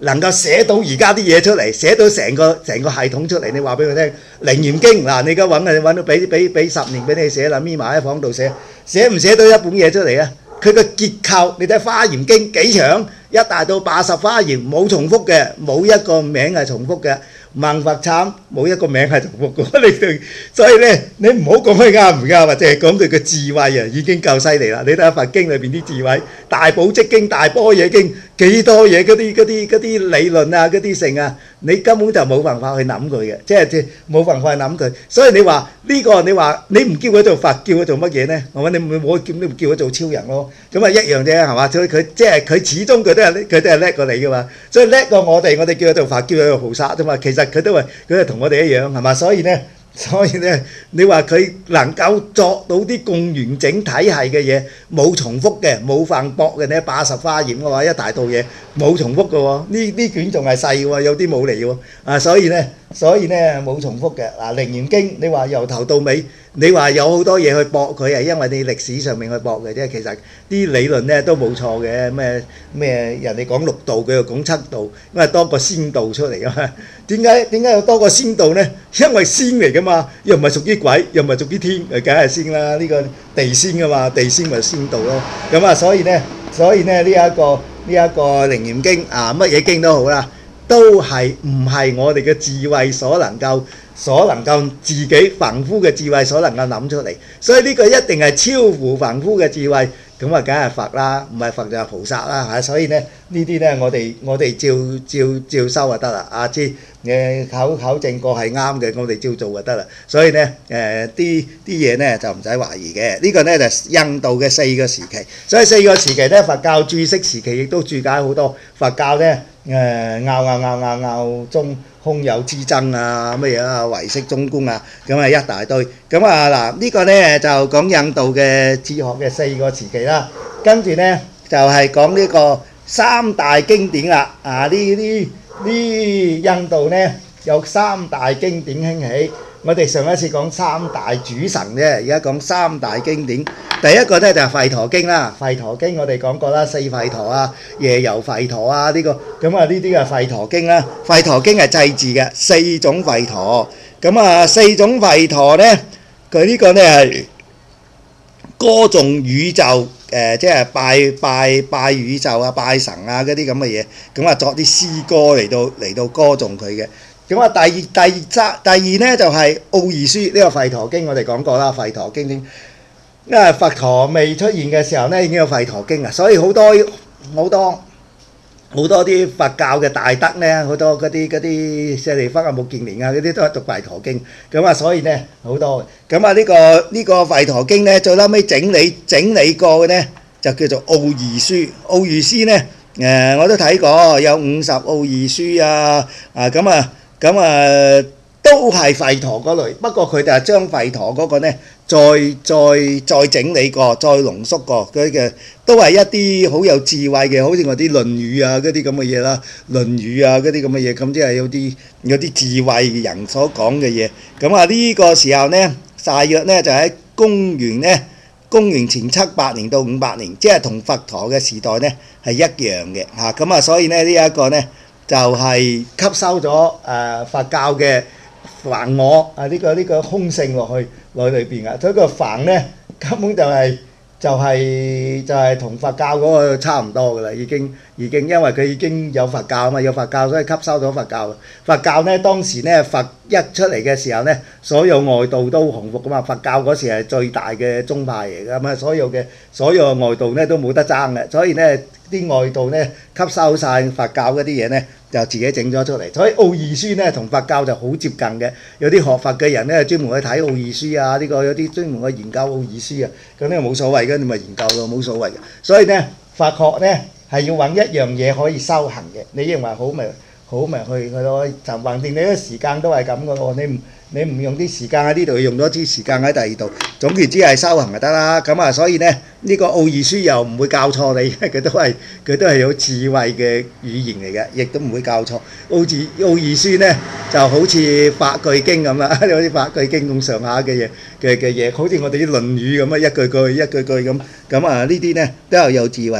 能夠寫到而家啲嘢出嚟，寫到成個成個系統出嚟，你話俾佢聽，《靈嚴經》嗱，你而家揾啊，揾到俾俾俾十年俾你寫啦，匿埋喺房度寫，寫唔寫到一本嘢出嚟啊？佢個結構，你睇《華嚴經》幾長，一大到八十華嚴，冇重複嘅，冇一個名係重複嘅。萬佛懺冇一個名係重複嘅，你哋所以咧，你唔好講佢啱唔啱，或者係講佢嘅智慧啊，已經夠犀利啦！你睇下佛經裏邊啲智慧，大寶積經、大般若經幾多嘢，嗰啲嗰啲嗰啲理論啊，嗰啲性啊，你根本就冇辦法去諗佢嘅，即係即係冇辦法去諗佢。所以你話呢個，你話你唔叫佢做佛，叫佢做乜嘢咧？係咪？你唔我叫你叫佢做超人咯？咁啊一樣啫，係嘛？所以佢即係佢始終佢都係佢都係叻過你噶嘛。所以叻過我哋，我哋叫佢做佛，叫佢做菩薩啫嘛。其實佢都係佢係同我哋一樣係嘛，所以咧，所以咧，你話佢能夠作到啲咁完整體系嘅嘢，冇重複嘅，冇犯駁嘅咧，八十華嚴嘅話，一大套嘢冇重複嘅喎，呢呢卷仲係細喎，有啲冇嚟喎，啊，所以咧，所以咧冇重複嘅嗱，《靈嚴經》你話由頭到尾。你話有好多嘢去駁佢係因為你歷史上面去駁嘅啫，其實啲理論咧都冇錯嘅，咩咩人哋講六道，佢又講七道，因為多個仙道出嚟啊嘛。點解點解有多個仙道咧？因為仙嚟噶嘛，又唔係屬於鬼，又唔係屬於天，誒梗係仙啦。呢個地仙噶嘛，地仙咪仙道咯。咁啊，所以咧，所以咧呢一個呢一個《靈嚴經》啊，乜嘢經都好啦，都係唔係我哋嘅智慧所能夠。所能夠自己凡夫嘅智慧所能夠諗出嚟，所以呢個一定係超乎凡夫嘅智慧，咁啊梗係佛啦，唔係佛就係菩薩啦嚇。所以咧呢啲咧我哋我哋照照照收就得啦，啊知誒考考證過係啱嘅，我哋照做就得啦。所以咧誒啲啲嘢咧就唔使懷疑嘅。呢個咧就係印度嘅四個時期，所以四個時期咧佛教注釋時期亦都注解好多。佛教咧誒拗拗拗拗拗中。空有之爭啊，乜嘢啊，唯識中觀啊，咁啊一大堆。咁啊嗱，呢個咧就講印度嘅哲學嘅四個時期啦。跟住咧就係講呢個三大經典啦。啊，呢呢呢印度咧有三大經典興起。我哋上一次講三大主神啫，而家講三大經典。第一個咧就係吠陀經啦，吠陀經我哋講過啦，四吠陀啊、夜遊吠陀啊呢個，咁啊呢啲係吠陀經啦。吠陀經係祭祀嘅，四種吠陀。咁啊四種吠陀咧，佢呢個咧係歌頌宇宙，誒即係拜拜拜宇宙啊、拜神啊嗰啲咁嘅嘢，咁啊作啲詩歌嚟到嚟到歌頌佢嘅。咁啊，第二第二則第二咧就係奧義書呢個吠陀經，我哋講過啦，吠陀經典，因為佛陀未出現嘅時候咧已經有吠陀經啊，所以好多好多好多啲佛教嘅大德咧，好多嗰啲嗰啲舍利弗啊、目犍連啊嗰啲都係讀吠陀經，咁啊所以咧好多，咁啊呢個呢個吠陀經咧最後尾整理整理過嘅咧就叫做奧義書，奧義書咧誒我都睇過，有五十奧義書啊，啊咁啊。咁啊，都係吠陀嗰類，不過佢哋係將吠陀嗰個咧，再再再整理過，再濃縮過，佢嘅都係一啲好有智慧嘅，好似我啲《論語》啊嗰啲咁嘅嘢啦，《論語》啊嗰啲咁嘅嘢，咁即係有啲有啲智慧人所講嘅嘢。咁啊呢個時候咧，大約咧就喺公元咧，公元前七百年到五百年，即係同佛陀嘅時代咧係一樣嘅嚇。咁啊，所以咧呢一個咧。就係吸收咗誒佛教嘅梵我啊呢個呢個空性落去落去裏邊啊，所以個梵咧根本就係就係就係同佛教嗰個差唔多噶啦，已經已經因為佢已經有佛教啊嘛，有佛教所以吸收咗佛教。佛教咧當時咧佛一出嚟嘅時候咧，所有外道都降服噶嘛，佛教嗰時係最大嘅宗派嚟噶嘛，所有嘅所有外道咧都冇得爭嘅，所以咧啲外道咧吸收曬佛教嗰啲嘢咧。就自己整咗出嚟，所以奧義書咧同佛教就好接近嘅。有啲學佛嘅人咧專門去睇奧義書啊，呢個有啲專門去研究奧義書啊，咁呢個冇所謂嘅，你咪研究咯，冇所謂嘅。所以咧佛學咧係要揾一樣嘢可以修行嘅，你認為好咪好咪去去咯，就橫掂你啲時間都係咁嘅喎，你唔你唔用啲時間喺呢度，用咗啲時間喺第二度，總言之係修行就得啦。咁啊，所以咧呢個奧義書又唔會教錯你，佢都係佢都係有智慧嘅語言嚟嘅，亦都唔會教錯。奧義奧義書咧就好似法句經咁啦，好似法句經咁上下嘅嘢嘅嘅嘢，好似我哋啲論語咁啊，一句句一句句咁。咁啊呢啲咧都係有智慧。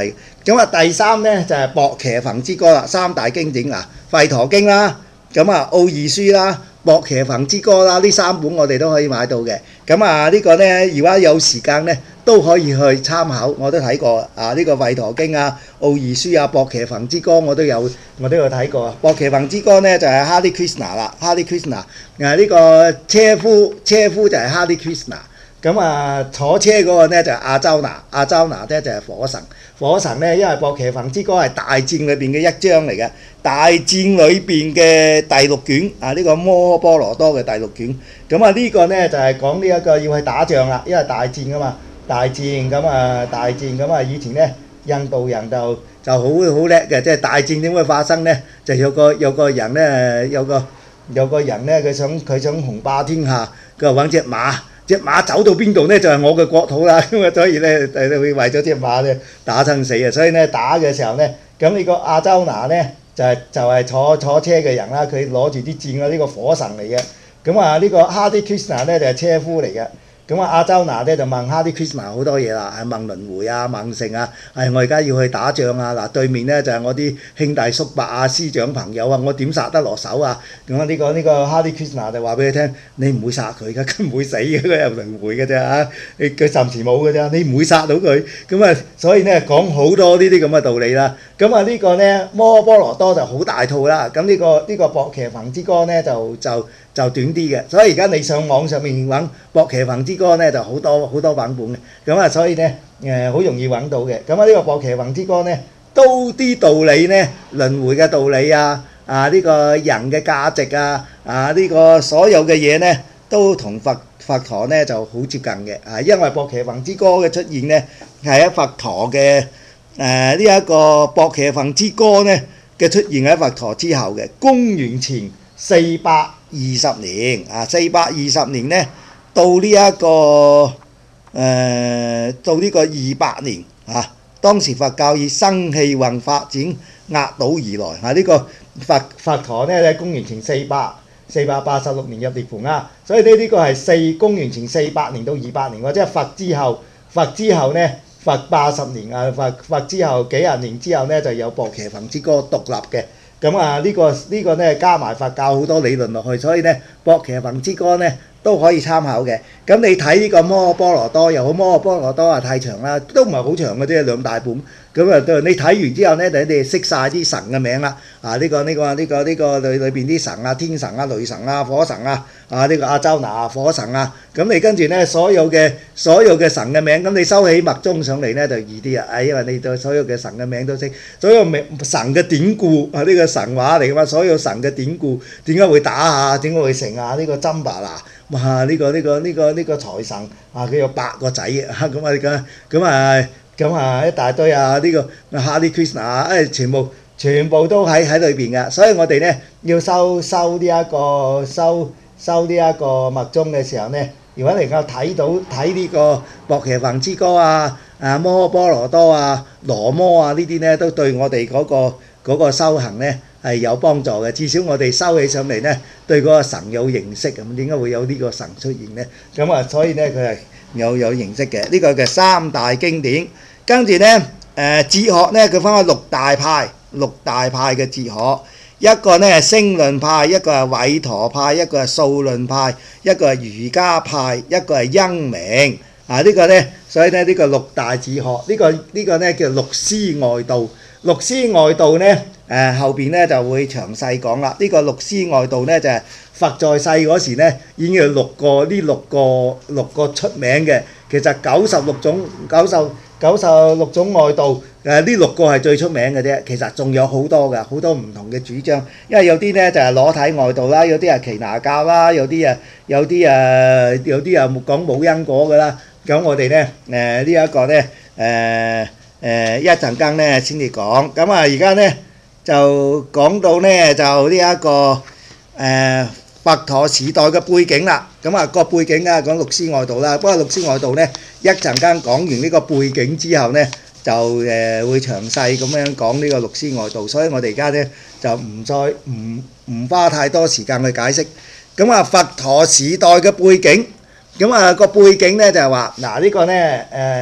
咁啊第三咧就係薄騎焚之歌啦，三大經典啊，吠陀經啦，咁啊奧義書啦。薄騎焚之歌啦，呢三本我哋都可以買到嘅。咁啊呢個呢，如果有時間呢，都可以去參考。我都睇過啊，呢、這個吠陀經啊、奧義書啊、薄騎焚之歌我都有，我都有睇過。薄騎焚之歌呢，就係、是、Hare Krishna 啦 ，Hare Krishna。誒呢個車夫，車夫就係 Hare Krishna。咁啊坐車嗰個呢就係、是、阿周那，阿周那呢就係、是、火神。火神呢，因為薄騎焚之歌係大戰裏邊嘅一章嚟嘅，大戰裏邊嘅第六卷啊，呢、這個摩訶波羅多嘅第六卷。咁啊呢個呢，就係、是、講呢一個要去打仗啦，因為大戰噶嘛，大戰咁啊大戰咁啊以前呢，印度人就就好好叻嘅，即係大戰點會發生呢？就有個有個人呢，有個有個人呢，佢想佢想雄霸天下，佢話揾隻馬。隻馬走到邊度呢，就係、是、我嘅國土啦，咁啊所以咧誒會為咗隻馬咧打親死啊！所以咧打嘅時候咧，咁呢個阿周那咧就係、是、就係、是、坐坐車嘅人啦，佢攞住啲箭啊，呢、這個火神嚟嘅。咁啊呢個 Hare Krishna 咧就係、是、車夫嚟嘅。咁啊阿周那咧就問 Hare Krishna 好多嘢啦，係問輪迴啊、問成啊，係我而家要去打仗啊！嗱對面咧就係、是、我啲兄弟叔伯啊、師長朋友啊，我點殺得落手啊？咁啊呢個呢、這個 Hare Krishna 就話俾佢聽，你唔會殺佢㗎，佢唔會死嘅，佢係輪迴嘅啫嚇，佢暫時冇嘅啫，你唔會殺到佢。咁啊所以咧講好多呢啲咁嘅道理啦。咁啊呢個咧摩訶波羅多就好大套啦。咁呢、這個呢、這個薄騎焚之歌咧就就就短啲嘅，所以而家你上網上面揾薄騎焚之歌咧就好多好多版本嘅，咁啊所以咧誒好容易揾到嘅。咁啊呢個薄騎焚之歌咧都啲道理咧輪迴嘅道理啊，啊呢、這個人嘅價值啊，啊呢、這個所有嘅嘢咧都同佛佛陀咧就好接近嘅，啊因為薄騎焚之歌嘅出現咧係喺佛陀嘅誒呢一個薄騎焚之歌咧嘅出現喺佛陀之後嘅，公元前四百二十年啊，四百二十年呢，到呢、這、一個誒、呃、到呢個二百年啊，當時佛教以生氣運發展壓倒而來啊！呢、這個佛佛陀呢喺公元前四百四百八十六年入涅槃啊，所以呢呢個係四公元前四百年到二百年，或者係佛之後佛之後呢，佛八十年啊，佛佛之後幾十年之後呢，就有薄騎焚之歌獨立嘅。咁啊呢個呢個咧加埋佛教好多理論落去，所以咧薄騎焚之歌咧都可以參考嘅。咁你睇呢個摩訶波羅多又好，摩訶波羅多啊太長啦，都唔係好長嘅啫，兩大本。咁啊你睇完之後咧，你哋識晒啲神嘅名啦。啊呢個呢個呢個呢個裏裏邊啲神啊，天神啊、雷神啊、火神啊，啊呢個阿周那啊、火神啊，咁你跟住咧所有嘅所有嘅神嘅名，咁你收起密宗上嚟咧就易啲啊。誒，因為你對所有嘅神嘅名都識，所有名神嘅典故啊，呢個神話嚟㗎嘛，所有神嘅典故點解會打啊？點解會成啊？呢個針巴啦，哇！呢個呢個呢個呢個財神啊，佢有八個仔啊，咁啊咁咁啊咁啊一大堆啊！呢個 Hare Krishna 啊，誒全部全部都喺喺裏邊㗎，所以我哋咧要收收呢一個收收呢一個密宗嘅時候咧，如果能夠睇到睇呢個薄騎焚之歌啊、啊摩訶波羅多啊、羅摩啊呢啲咧，都對我哋嗰個嗰個修行咧係有幫助嘅。至少我哋收起上嚟咧，對嗰個神有認識咁。點解會有呢個神出現咧？咁啊，所以咧佢係有有認識嘅。呢個嘅三大經典，跟住咧誒哲學咧，佢分開六大派，六大派嘅哲學。一個呢係聲論派，一個係韋陀派，一個係數論派，一個係瑜伽派，一個係因明啊！呢、這個呢，所以呢，呢、這個六大哲學，呢、這個呢、這個呢叫六師外道。六師外道呢，誒、呃、後邊呢就會詳細講啦。呢、這個六師外道呢，就係、是、佛在世嗰時呢已經有六個呢六個六個出名嘅，其實九十六種九十九十六種外道。誒呢六個係最出名嘅啫，其實仲有好多㗎，好多唔同嘅主張。因為有啲咧就係裸體外道啦，有啲係耆那教啦，有啲啊有啲誒有啲啊講冇因果㗎啦。咁我哋咧誒呢一個咧誒誒一陣間咧先至講。咁啊而家咧就講到咧就呢一個誒佛陀時代嘅背景啦。咁啊個背景啊講六師外道啦。不過六師外道咧一陣間講完呢個背景之後咧，就誒、呃、會詳細咁樣講呢個六師外道，所以我哋而家咧就唔再唔唔花太多時間去解釋。咁啊佛陀時代嘅背景，咁啊個背景咧就係話嗱呢個咧誒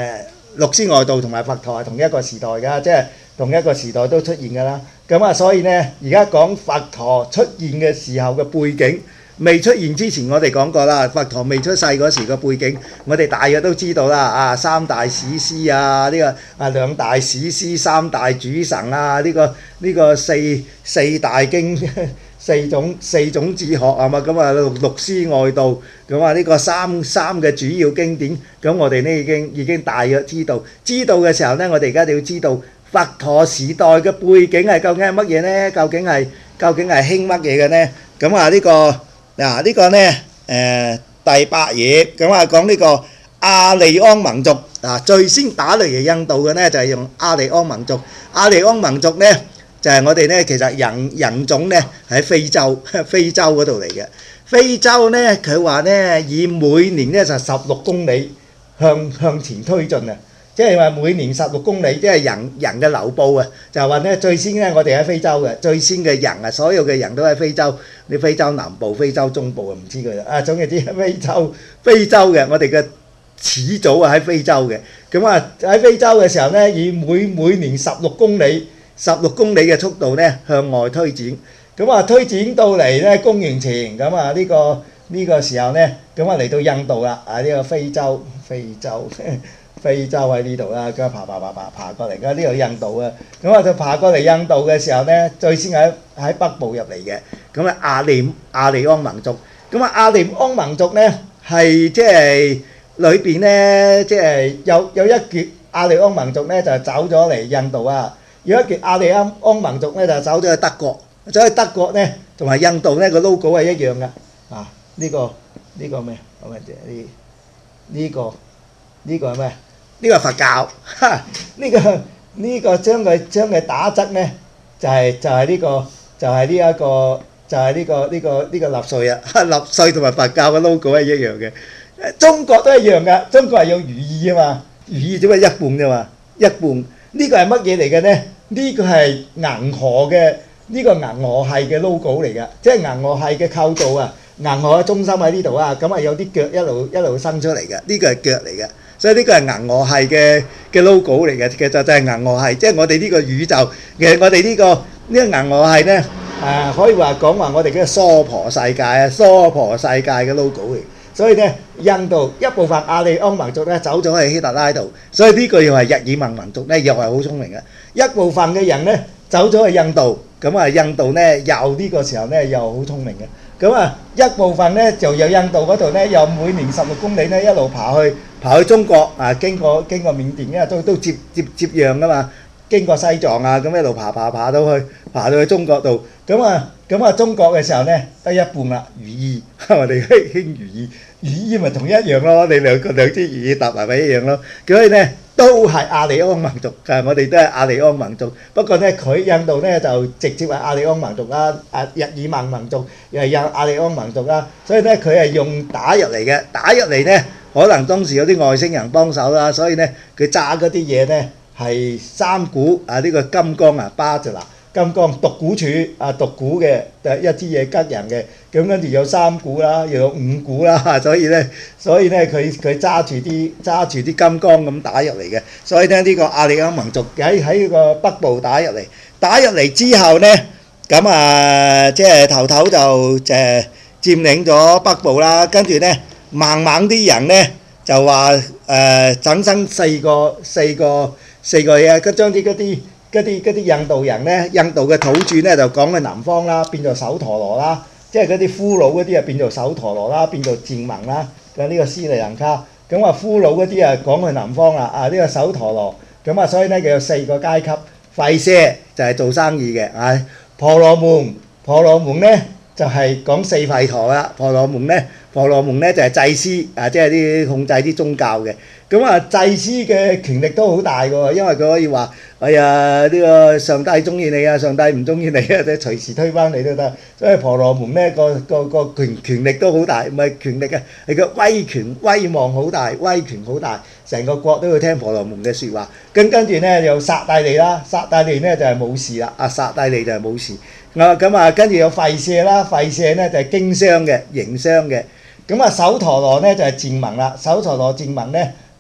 六師外道同埋佛陀係同一個時代㗎，即係同一個時代都出現㗎啦。咁啊，所以呢，而家講佛陀出現嘅時候嘅背景，未出現之前我哋講過啦，佛陀未出世嗰時個背景，我哋大約都知道啦。啊，三大史詩啊，呢、這個啊兩大史詩、三大主神啊，呢、這個呢、這個四四大經。四種四種哲學係嘛？咁啊六六師外道，咁啊呢個三三嘅主要經典，咁我哋呢已經已經大約知道。知道嘅時候呢，我哋而家就要知道佛陀時代嘅背景係究竟係乜嘢呢？究竟係究竟係興乜嘢嘅呢？咁啊呢個嗱呢個呢誒第八頁，咁啊講呢個亞利安民族啊，最先打嚟印度嘅呢就係用亞利安民族。亞利安民族呢。就係我哋咧，其實人人種咧喺非洲，非洲嗰度嚟嘅。非洲咧，佢話咧以每年咧就十六公里向向前推進啊，即係話每年十六公里，即係人人嘅流布啊。就係話咧，最先咧我哋喺非洲嘅，最先嘅人啊，所有嘅人都喺非洲。你非洲南部、非洲中部啊，唔知佢啦。啊，總之非洲非洲嘅，我哋嘅始祖啊喺非洲嘅。咁啊喺非洲嘅時候咧，以每每年十六公里。十六公里嘅速度咧向外推展，咁啊推展到嚟咧公元前，咁啊呢個呢個時候咧，咁啊嚟到印度啦，啊呢個非洲非洲非洲喺呢度啦，咁啊爬爬爬爬爬過嚟，咁呢度印度啊，咁啊就爬過嚟印度嘅時候咧，最先喺喺北部入嚟嘅，咁啊亞利亞利安民族，咁啊亞利安民族咧係即係裏邊咧，即係有有一橛亞利安民族咧就走咗嚟印度啊。有一橛亞利安安民族咧就走咗去德國，走去德國咧同埋印度咧個 logo 係一樣嘅。啊，呢個呢個咩？我問姐呢呢個呢個係咩？呢個係佛教。呢個呢個將佢將佢打側咧，就係就係呢個就係呢一個就係呢個呢個呢個納粹啊！納粹同埋佛教嘅 logo 係一樣嘅。中國都一樣㗎，中國係有如意啊嘛，如意只不過一半啫嘛，一半。呢個係乜嘢嚟嘅呢？呢個係銀河嘅，呢個銀河系嘅 logo 嚟嘅，即係銀河系嘅構造啊！銀河嘅中心喺呢度啊，咁啊有啲腳一路一路伸出嚟嘅，呢個係腳嚟嘅，所以呢個係銀河系嘅嘅 logo 嚟嘅，其實就係銀河系，即係我哋呢個宇宙嘅，我哋呢個呢個銀河系呢，誒可以話講話我哋嘅娑婆世界啊，娑婆世界嘅 logo 嚟。所以咧，印度一部分亞利安民族咧走咗去希特拉度，所以呢個又係日耳曼民族咧，又係好聰明嘅。一部分嘅人咧走咗去印度，咁啊印度咧又呢個時候咧又好聰明嘅。咁啊一部分咧就由印度嗰度咧，又每年十六公里咧一路爬去爬去中國啊，經過經過緬甸，因為都都接接接壤噶嘛，經過西藏啊，咁一路爬爬爬到去爬到去中國度，咁啊咁啊中國嘅時候咧得一半啦，如意，我哋興如意。如意咪同一樣咯，你兩個兩支如意搭埋咪一樣咯。所以咧都係亞利安民族，誒我哋都係亞利安民族。不過咧佢印度咧就直接係亞利安民族啦，誒日耳曼民族又係有亞利安民族啦。所以咧佢係用打入嚟嘅，打入嚟咧可能當時有啲外星人幫手啦，所以咧佢炸嗰啲嘢咧係三股啊，呢個金剛啊巴就嗱。金剛獨股柱啊，獨股嘅一支嘢吉人嘅，咁跟住有三股啦，又有五股啦，所以咧，所以咧佢佢揸住啲揸住啲金剛咁打入嚟嘅，所以咧呢個亞利安民族喺喺個北部打入嚟，打入嚟之後咧，咁啊即係頭頭就誒佔領咗北部啦，跟住咧慢慢啲人咧就話誒產生四個四個四個嘢，跟將啲嗰啲。嗰啲嗰啲印度人咧，印度嘅土著咧就講去南方啦，變做首陀羅啦，即係嗰啲俘虜嗰啲啊變做首陀羅啦，變做賤民啦。咁呢個斯里蘭卡，咁啊俘虜嗰啲啊講去南方啦，啊呢個首陀羅，咁啊所以咧佢有四個階級，吠舍就係做生意嘅，唉，婆羅門，婆羅門咧就係講四吠陀啦，婆羅門咧，婆羅門咧就係祭司啊，即係啲控制啲宗教嘅。咁啊，祭司嘅權力都好大㗎，因為佢可以話：哎呀，呢個上帝中意你啊，上帝唔中意你啊，即係隨時推翻你都得。所以婆羅門咧個個個權權力都好大，唔係權力啊，係個威權威望好大，威權好大，成個國都要聽婆羅門嘅説話。咁跟住咧又剎帝利啦，剎帝利咧就係武士啦，啊剎帝利就係武士。啊咁啊，跟住有吠舍啦，吠舍咧就係經商嘅、營商嘅。咁啊，首陀羅咧就係賤民啦，首陀羅賤民咧。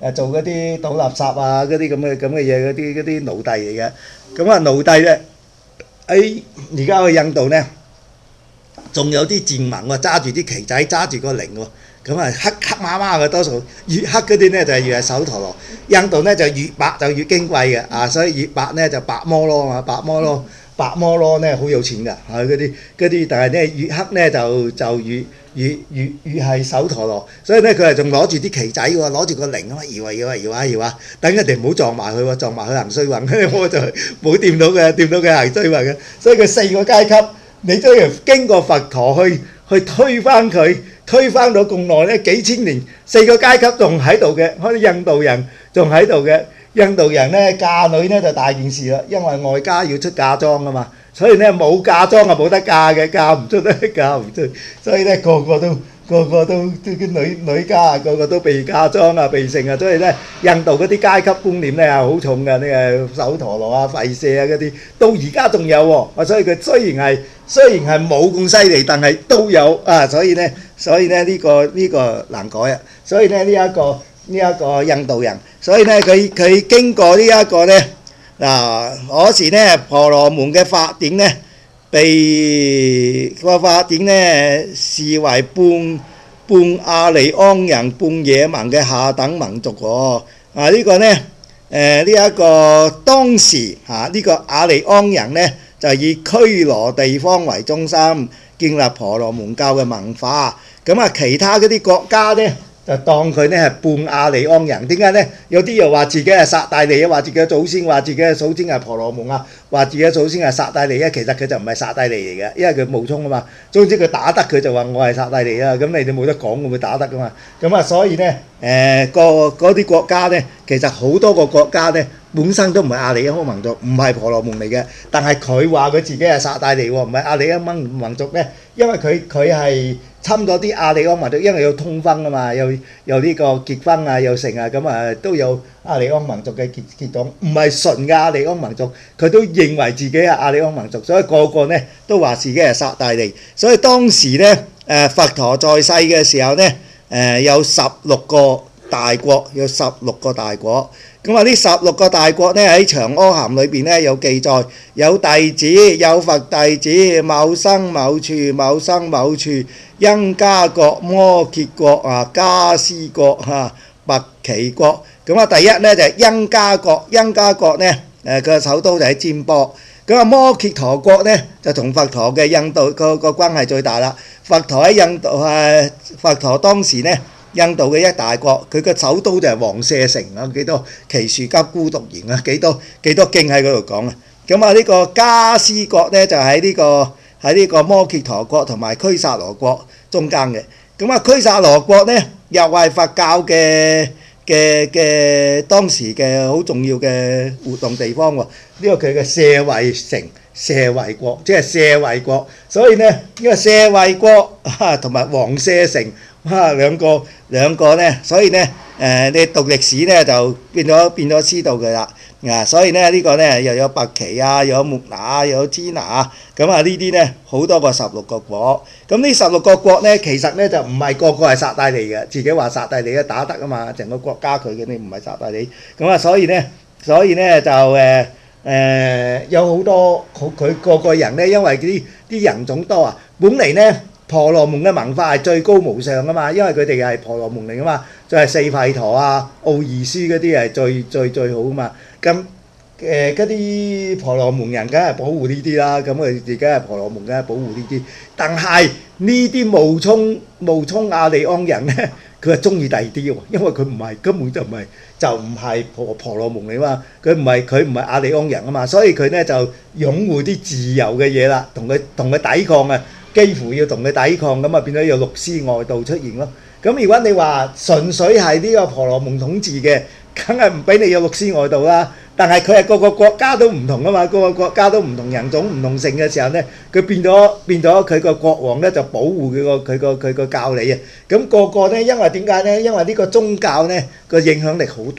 誒做嗰啲倒垃圾啊嗰啲咁嘅咁嘅嘢嗰啲嗰啲奴隸嚟嘅。咁啊奴隸咧喺而家去印度咧，仲有啲賤民喎，揸住啲旗仔，揸住個鈴喎。咁啊黑黑麻麻嘅，多數越黑嗰啲咧就係越係首陀羅。印度咧就越白就越矜貴嘅啊，所以越白咧就白摩羅啊，白摩羅白摩羅咧好有錢㗎，係嗰啲嗰啲，但係咧越黑咧就就越越越越係首陀羅，所以咧佢係仲攞住啲旗仔喎，攞住個鈴啊嘛，搖啊搖啊搖啊搖啊，等人哋唔好撞埋佢喎，撞埋佢行衰運，我就冇掂到佢，掂到佢行衰運嘅，所以佢四個階級，你都要經過佛陀去去推翻佢。推翻到咁耐咧，幾千年，四個階級仲喺度嘅，嗰啲印度人仲喺度嘅。印度人咧嫁女咧就大件事啦，因為外家要出嫁妝啊嘛，所以咧冇嫁妝啊冇得嫁嘅，嫁唔出咧嫁唔出，所以咧個個都個個都啲啲女女家啊個個都被嫁妝啊被剩啊，所以咧印度嗰啲階級觀念咧係好重嘅，呢個首陀羅啊、吠舍啊嗰啲，到而家仲有喎，所以佢雖然係雖然係冇咁犀利，但係都有啊，所以咧所以咧呢個呢個難改啊，所以咧呢一個呢一個印度人，所以咧佢佢經過呢一個咧嗱嗰時咧婆羅門嘅法典咧。被個法典咧視為半半亞利安人、半野蠻嘅下等民族喎。啊呢個咧誒呢一個當時嚇呢個亞利安人咧就以拘羅地方為中心，建立婆羅門教嘅文化。咁啊其他嗰啲國家咧就當佢咧係半亞利安人。點解咧？有啲又話自己係剎帝利啊，話自己嘅祖先，話自己嘅祖先係婆羅門啊，話自己嘅祖先係剎帝利啊。其實佢就唔係剎帝利嚟嘅，因為佢冒充啊嘛。總之佢打得佢就話我係剎帝利啊，咁你哋冇得講，我會打得噶嘛。咁啊，所以咧誒個嗰啲國家咧，其實好多個國家咧本身都唔係亞利安民族，唔係婆羅門嚟嘅，但係佢話佢自己係剎帝利喎，唔係亞利安民族咧，因為佢佢係。侵咗啲亞利安民族，因為有通婚啊嘛，有有呢個結婚啊，有成啊，咁啊都有亞利安民族嘅結結黨，唔係純嘅亞利安民族，佢都認為自己係亞利安民族，所以個個咧都話自己係剎帝利。所以當時咧誒佛陀在世嘅時候咧誒有十六個大國，有十六個大國。咁啊呢十六個大國咧喺長阿含裏邊咧有記載，有弟子，有佛弟子，某生某處，某生某處，因加國、摩羯國啊、迦尸國嚇、跋耆國。咁啊第一咧就係因加國，因加國咧誒個首都就喺占波。咁啊摩羯陀國咧就同佛陀嘅印度個個關係最大啦。佛陀喺印度誒，佛陀當時咧。印度嘅一大國，佢嘅首都就係王舍城啊！幾多奇樹吉孤獨園啊！幾多幾多經喺嗰度講啊！咁啊呢個迦尸國咧就喺呢個喺呢個摩羯陀國同埋拘薩羅國中間嘅。咁啊拘薩羅國咧又係佛教嘅嘅嘅當時嘅好重要嘅活動地方喎。呢個佢嘅舍衛城、舍衛國，即係舍衛國。所以咧呢個舍衛國啊同埋王舍城。哇！兩個兩個咧，所以咧誒，你讀歷史咧就變咗變咗知道佢啦。啊，所以咧呢個咧又有跋耆啊，又有木那啊，又有支那啊，咁啊呢啲咧好多個十六個國。咁呢十六個國咧，其實咧就唔係個個係剎帝利嘅，自己話剎帝利啊打得啊嘛，成個國家佢嘅，你唔係剎帝利。咁啊，所以咧，所以咧就誒誒有好多好佢個個人咧，因為啲啲人種多啊，本嚟咧。婆羅門嘅文化係最高無上噶嘛，因為佢哋係婆羅門嚟噶嘛，就係四吠陀啊、奧義書嗰啲係最最最好噶嘛。咁誒嗰啲婆羅門人梗係保護呢啲啦，咁佢自己係婆羅門梗係保護呢啲。但係呢啲冒充冒充亞利安人咧，佢係中意第二啲喎，因為佢唔係根本就唔係就唔係婆婆羅門嚟嘛，佢唔係佢唔係亞利安人啊嘛，所以佢咧就擁護啲自由嘅嘢啦，同佢同佢抵抗啊。幾乎要同佢抵抗，咁啊變咗有六師外道出現咯。咁如果你話純粹係呢個婆羅門統治嘅，梗係唔俾你有六師外道啦。但係佢係個個國家都唔同啊嘛，個個國家都唔同人種唔同性嘅時候咧，佢變咗變咗佢個國王咧就保護佢個佢個佢個教理啊。咁個個咧因為點解咧？因為呢個宗教咧個影響力好大。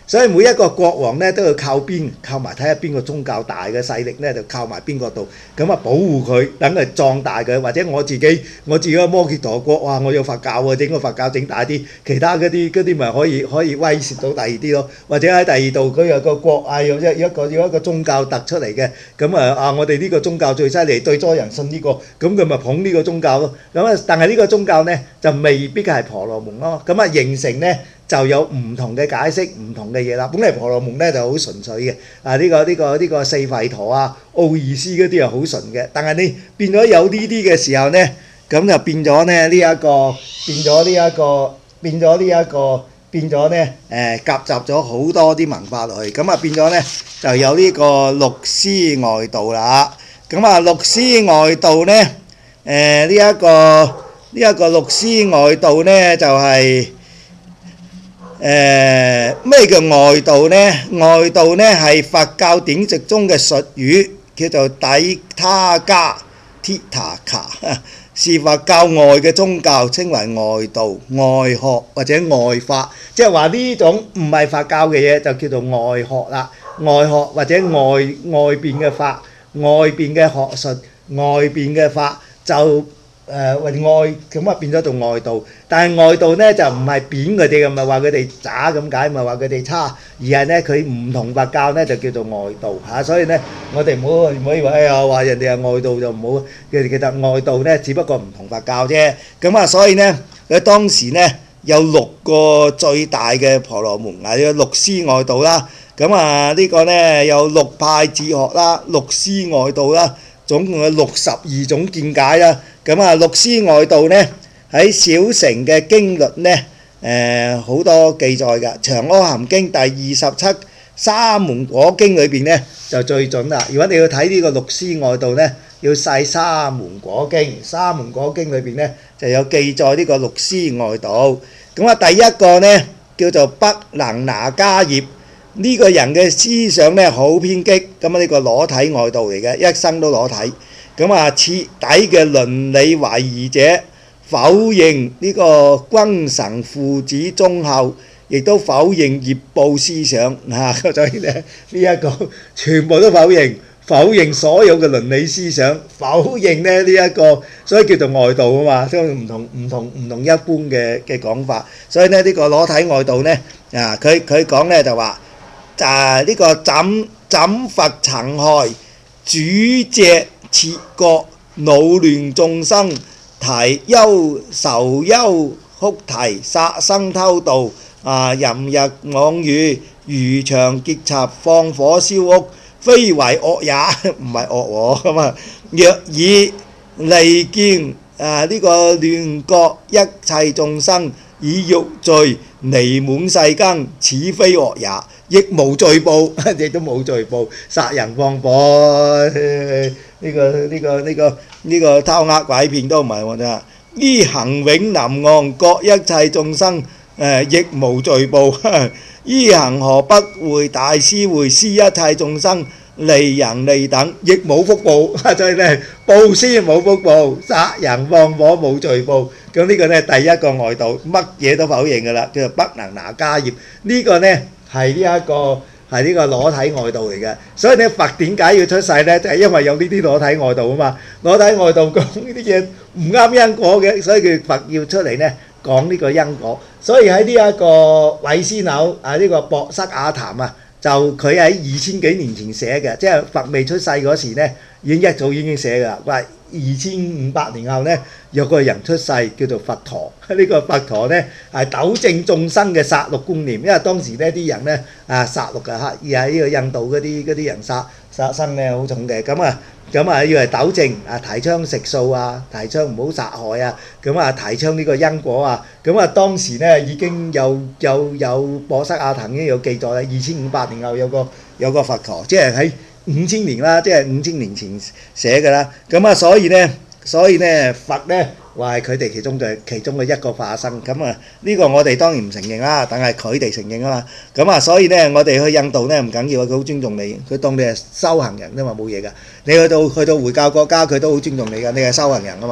所以每一個國王咧都要靠邊，靠埋睇下邊個宗教大嘅勢力咧，就靠埋邊個度，咁啊保護佢，等佢壯大佢。或者我自己我自己個摩羯陀國，哇！我有佛教喎，整個佛教整大啲，其他嗰啲嗰啲咪可以可以威脅到第二啲咯。或者喺第二度佢有個國啊，有一一個有一個宗教突出嚟嘅，咁啊啊我哋呢個宗教最犀利，最多人信呢個，咁佢咪捧呢個宗教咯。咁啊，但係呢個宗教咧就未必係婆羅門咯。咁啊形成咧。就有唔同嘅解釋，唔同嘅嘢啦。本嚟婆羅門咧就好純粹嘅，啊呢個呢個呢個四吠陀啊、奧義師嗰啲係好純嘅。但係你變咗有呢啲嘅時候咧，咁就變咗咧呢一個變咗呢一個變咗呢一個變咗咧誒夾雜咗好多啲文化落去，咁啊變咗咧就有呢個六師外道啦。咁啊六師外道咧誒呢一個呢一個六師外道咧就係。誒咩叫外道呢？外道呢係佛教典籍中嘅術語，叫做底他加鐵塔卡，是佛教外嘅宗教，稱為外道、外學或者外法。即係話呢種唔係佛教嘅嘢，就叫做外學啦。外學或者外外邊嘅法、外邊嘅學術、外邊嘅法就。誒或外咁啊變咗做外道，但係外道咧就唔係貶佢哋嘅，唔係話佢哋渣咁解，唔係話佢哋差，而係咧佢唔同佛教咧就叫做外道嚇，所以咧我哋唔好唔可以話哎呀話人哋係外道就唔好，其實其實外道咧只不過唔同佛教啫，咁啊所以咧佢當時咧有六個最大嘅婆羅門啊，有六師外道啦，咁啊呢個咧有六派哲學啦，六師外道啦，總共有六十二種見解啦。咁啊，六師外道咧喺小乘嘅經律咧，誒好多記載㗎，《長阿含經》第二十七《沙門果經》裏邊咧就最準啦。如果你要睇呢個六師外道咧，要細《沙門果經》，《沙門果經》裏邊咧就有記載呢個六師外道。咁啊，第一個咧叫做北能那迦葉，呢個人嘅思想咧好偏激，咁啊呢個裸體外道嚟嘅，一生都裸體。咁啊，徹底嘅倫理懷疑者，否認呢個君臣父子忠厚，亦都否認業報思想嚇，所以咧呢一個全部都否認，否認所有嘅倫理思想，否認咧呢一個，所以叫做外道啊嘛，所以唔同唔同唔同一般嘅嘅講法。所以咧呢個裸體外道咧啊，佢佢講咧就話啊呢個枕枕佛曾害主隻。切割惱亂眾生，提憂愁憂哭啼，殺生偷盜啊，淫逸妄語，漁場劫賊，放火燒屋，非為惡也，唔係惡喎咁啊！若以利劍啊呢個亂割一切眾生，以欲罪彌滿世間，此非惡也，亦無罪報，亦都冇罪報，殺人放火。呢個呢個呢個呢個偷呃拐騙都唔係喎，真係依行永臨岸，割一切眾生，誒亦無罪報。依行何不會大施會施一切眾生，利人利等，亦冇福報。所以咧，布施冇福報，殺人放火冇罪報。咁呢個咧第一個外道，乜嘢都否認㗎啦，叫做北能那迦葉。呢個咧係呢一個。係呢個裸體外道嚟嘅，所以咧佛點解要出世咧？就係因為有呢啲裸體外道啊嘛。裸體外道講呢啲嘢唔啱因果嘅，所以佢佛要出嚟咧講呢個因果。所以喺呢一個韋斯紐啊，呢個博塞亞談啊，就佢喺二千幾年前寫嘅，即係佛未出世嗰時咧，已經一早已經寫㗎啦。話二千五百年後咧，有個人出世叫做佛陀。呢個佛陀咧係糾正眾生嘅殺戮觀念，因為當時呢啲人咧啊殺戮嘅嚇，而喺呢個印度嗰啲嗰啲人殺殺生咧好重嘅，咁啊咁啊要嚟糾正啊，提倡食素啊，提倡唔好殺害啊，咁啊提倡呢個因果啊，咁啊當時咧已經有有有博塞亞談已經有記載啦，二千五百年後有個有個佛陀，即係喺五千年啦，即係五千年前寫嘅啦，咁啊所以咧所以咧佛咧。話係佢哋其中嘅其中嘅一個化身，咁啊呢個我哋當然唔承認啦，但係佢哋承認啊嘛，咁啊所以咧我哋去印度咧唔緊要，佢好尊重你，佢當你係修行人啫嘛，冇嘢㗎。你去到去到回教國家，佢都好尊重你㗎，你係修行人啊嘛。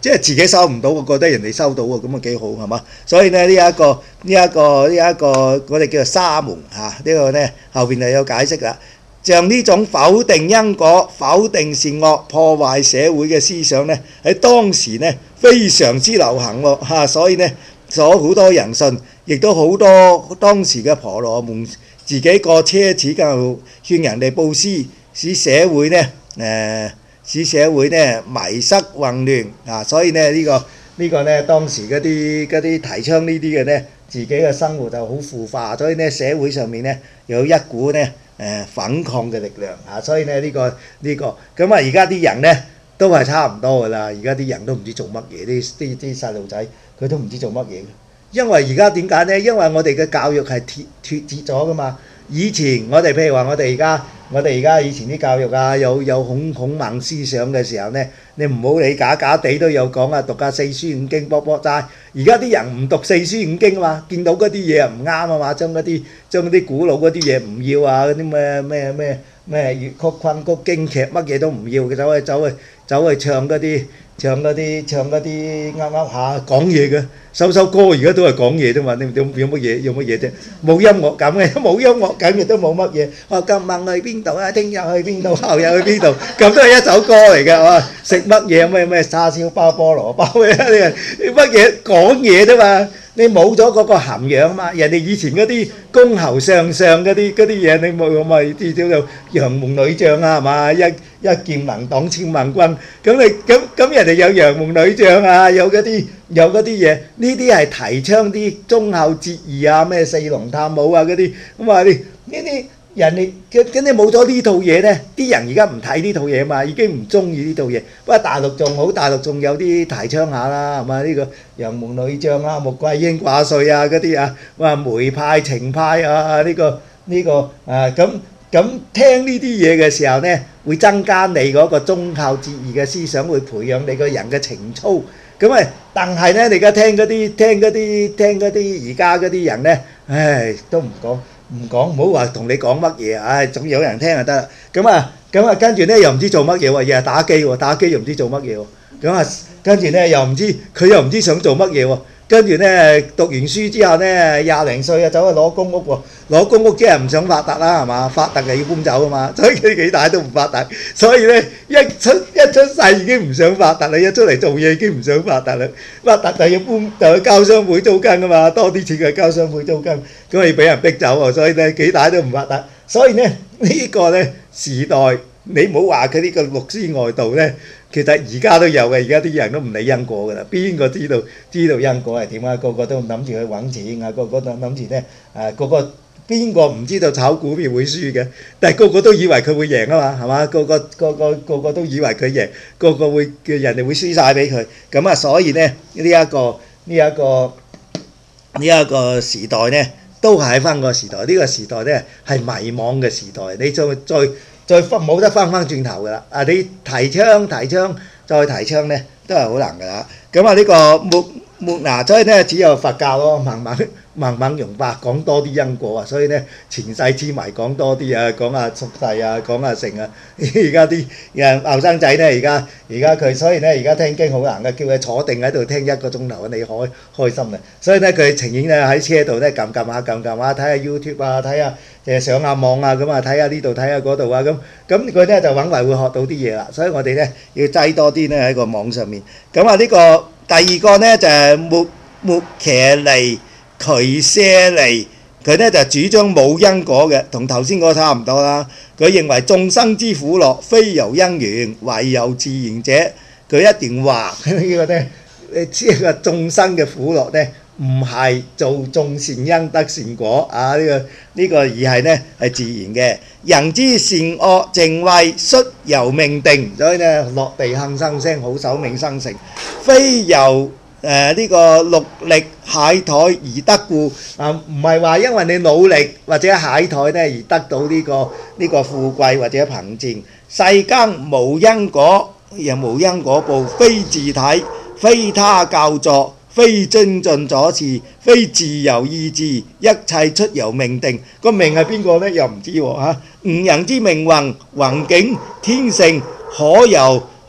即係自己收唔到，我覺得人哋收到喎，咁啊幾好係嘛？所以咧呢一個呢一個呢一個我哋叫做沙門嚇，呢個咧後邊就有解釋啦。像呢種否定因果、否定善惡、破壞社會嘅思想咧，喺當時咧非常之流行喎嚇，所以咧所好多人信，亦都好多當時嘅婆羅門自己過奢侈就勸人哋佈施，使社會咧誒。使社會咧迷失混亂啊！所以咧呢、這個呢、這個咧當時嗰啲嗰啲提倡呢啲嘅咧，自己嘅生活就好腐化，所以咧社會上面咧有一股咧誒、呃、反抗嘅力量啊！所以咧呢、這個呢、這個咁啊，而家啲人咧都係差唔多噶啦，而家啲人都唔知做乜嘢，啲啲啲細路仔佢都唔知做乜嘢，因為而家點解咧？因為我哋嘅教育係脫脫節咗噶嘛。以前我哋譬如話我哋而家我哋而家以前啲教育啊，有有孔孔孟思想嘅時候咧，你唔好理假假地都有講啊，讀下四書五經卜卜齋。而家啲人唔讀四書五經啊嘛，見到嗰啲嘢唔啱啊嘛，將嗰啲將嗰啲古老嗰啲嘢唔要啊，嗰啲咩咩咩咩粵曲昆曲京劇乜嘢都唔要嘅，走去走去走去唱嗰啲唱嗰啲唱嗰啲啱啱下講嘢嘅。首首歌而家都係講嘢啫嘛，你有有乜嘢有乜嘢啫？冇音樂感嘅，冇音樂感亦都冇乜嘢。我今晚去邊度啊？聽日去邊度？後日去邊度？咁都係一首歌嚟嘅，哇！食乜嘢咩咩叉燒包、菠蘿包嘅，你乜嘢講嘢啫嘛？你冇咗嗰個涵養啊嘛！人哋以前嗰啲公侯相相嗰啲嗰啲嘢，你冇咁咪啲叫做楊門女將啊，係嘛？一一劍能擋千萬軍。咁你咁咁人哋有楊門女將啊，有嗰啲有嗰啲嘢，呢啲係提倡啲忠孝節義啊，咩四龍探母啊嗰啲，咁啊你呢啲人哋咁咁你冇咗呢套嘢咧，啲人而家唔睇呢套嘢嘛，已經唔中意呢套嘢。不過大陸仲好，大陸仲有啲提倡下啦，係嘛？呢個楊門女將啊、穆桂英掛帥啊嗰啲啊，話梅派情派啊呢個呢個啊咁咁聽呢啲嘢嘅時候咧，會增加你嗰個忠孝節義嘅思想，會培養你個人嘅情操。咁啊，但係咧，你而家聽嗰啲聽嗰啲聽嗰啲而家嗰啲人咧，唉，都唔講唔講，唔好話同你講乜嘢，唉，總有人聽就得啦。咁啊，咁啊，跟住咧又唔知做乜嘢喎，日日打機喎，打機又唔知做乜嘢喎。咁啊，跟住咧又唔知佢又唔知想做乜嘢喎。跟住咧讀完書之後咧，廿零歲啊，走去攞公屋喎，攞公屋即係唔想發達啦，係嘛？發達就要搬走啊嘛，所以佢幾大都唔發達。所以咧一出一出世已經唔想發達啦，一出嚟做嘢已經唔想發達啦。發達就要搬就去交商會租金啊嘛，多啲錢去交商會租金，咁要俾人逼走喎。所以咧幾大都唔發達。所以咧呢個咧時代，你唔好話佢呢個六師外道咧。其實而家都有嘅，而家啲人都唔理因果㗎啦。邊個知道知道因果係點啊？個個都諗住去揾錢啊，個個都諗住咧誒，個個邊個唔知道炒股票會輸嘅？但係個個都以為佢會贏啊嘛，係嘛？個個個個個個都以為佢贏，個個會嘅人哋會輸曬俾佢。咁啊，所以咧呢一個呢一個呢一個時代咧，都係喺翻個時代。呢個時代咧係迷惘嘅時代。你再再再翻冇得翻翻轉頭㗎啦！啊，你提倡提倡再提倡咧，都係好難㗎啦。咁啊，呢個木木嗱，所以咧只有佛教咯，慢慢慢慢融化，講多啲因果啊。所以咧前世之謎講多啲啊，講下宿世啊，講下成啊。而家啲人後生仔咧，而家而家佢所以咧而家聽經好難嘅，叫佢坐定喺度聽一個鐘頭，你開開心嘅。所以咧佢情願咧喺車度咧撳撳下撳撳下，睇下 YouTube 啊，睇下。誒上下網啊，咁啊睇下呢度睇下嗰度啊，咁咁佢咧就揾埋會學到啲嘢啦，所以我哋咧要擠多啲咧喺個網上面。咁啊呢個第二個咧就係穆穆騎尼瞿舍利，佢咧就主張冇因果嘅，同頭先嗰個差唔多啦。佢認為眾生之苦樂非由因緣，唯由自然者。佢一定話呢個咧，你知個眾生嘅苦樂咧。唔係做種善因得善果啊！呢個呢個而係咧係自然嘅。人之善惡淨慧，率由命定，所以咧落地肯生聲，好守命生成，非由誒呢個努力懈怠而得故啊！唔係話因為你努力或者懈怠咧而得到呢個呢個富貴或者貧賤。世間無因果，又無因果報，非自體，非他教作。非精進所示，非自由意志，一切出由命定。個命係邊個呢？又唔知喎嚇。吾人之命運，宏景天性，可由克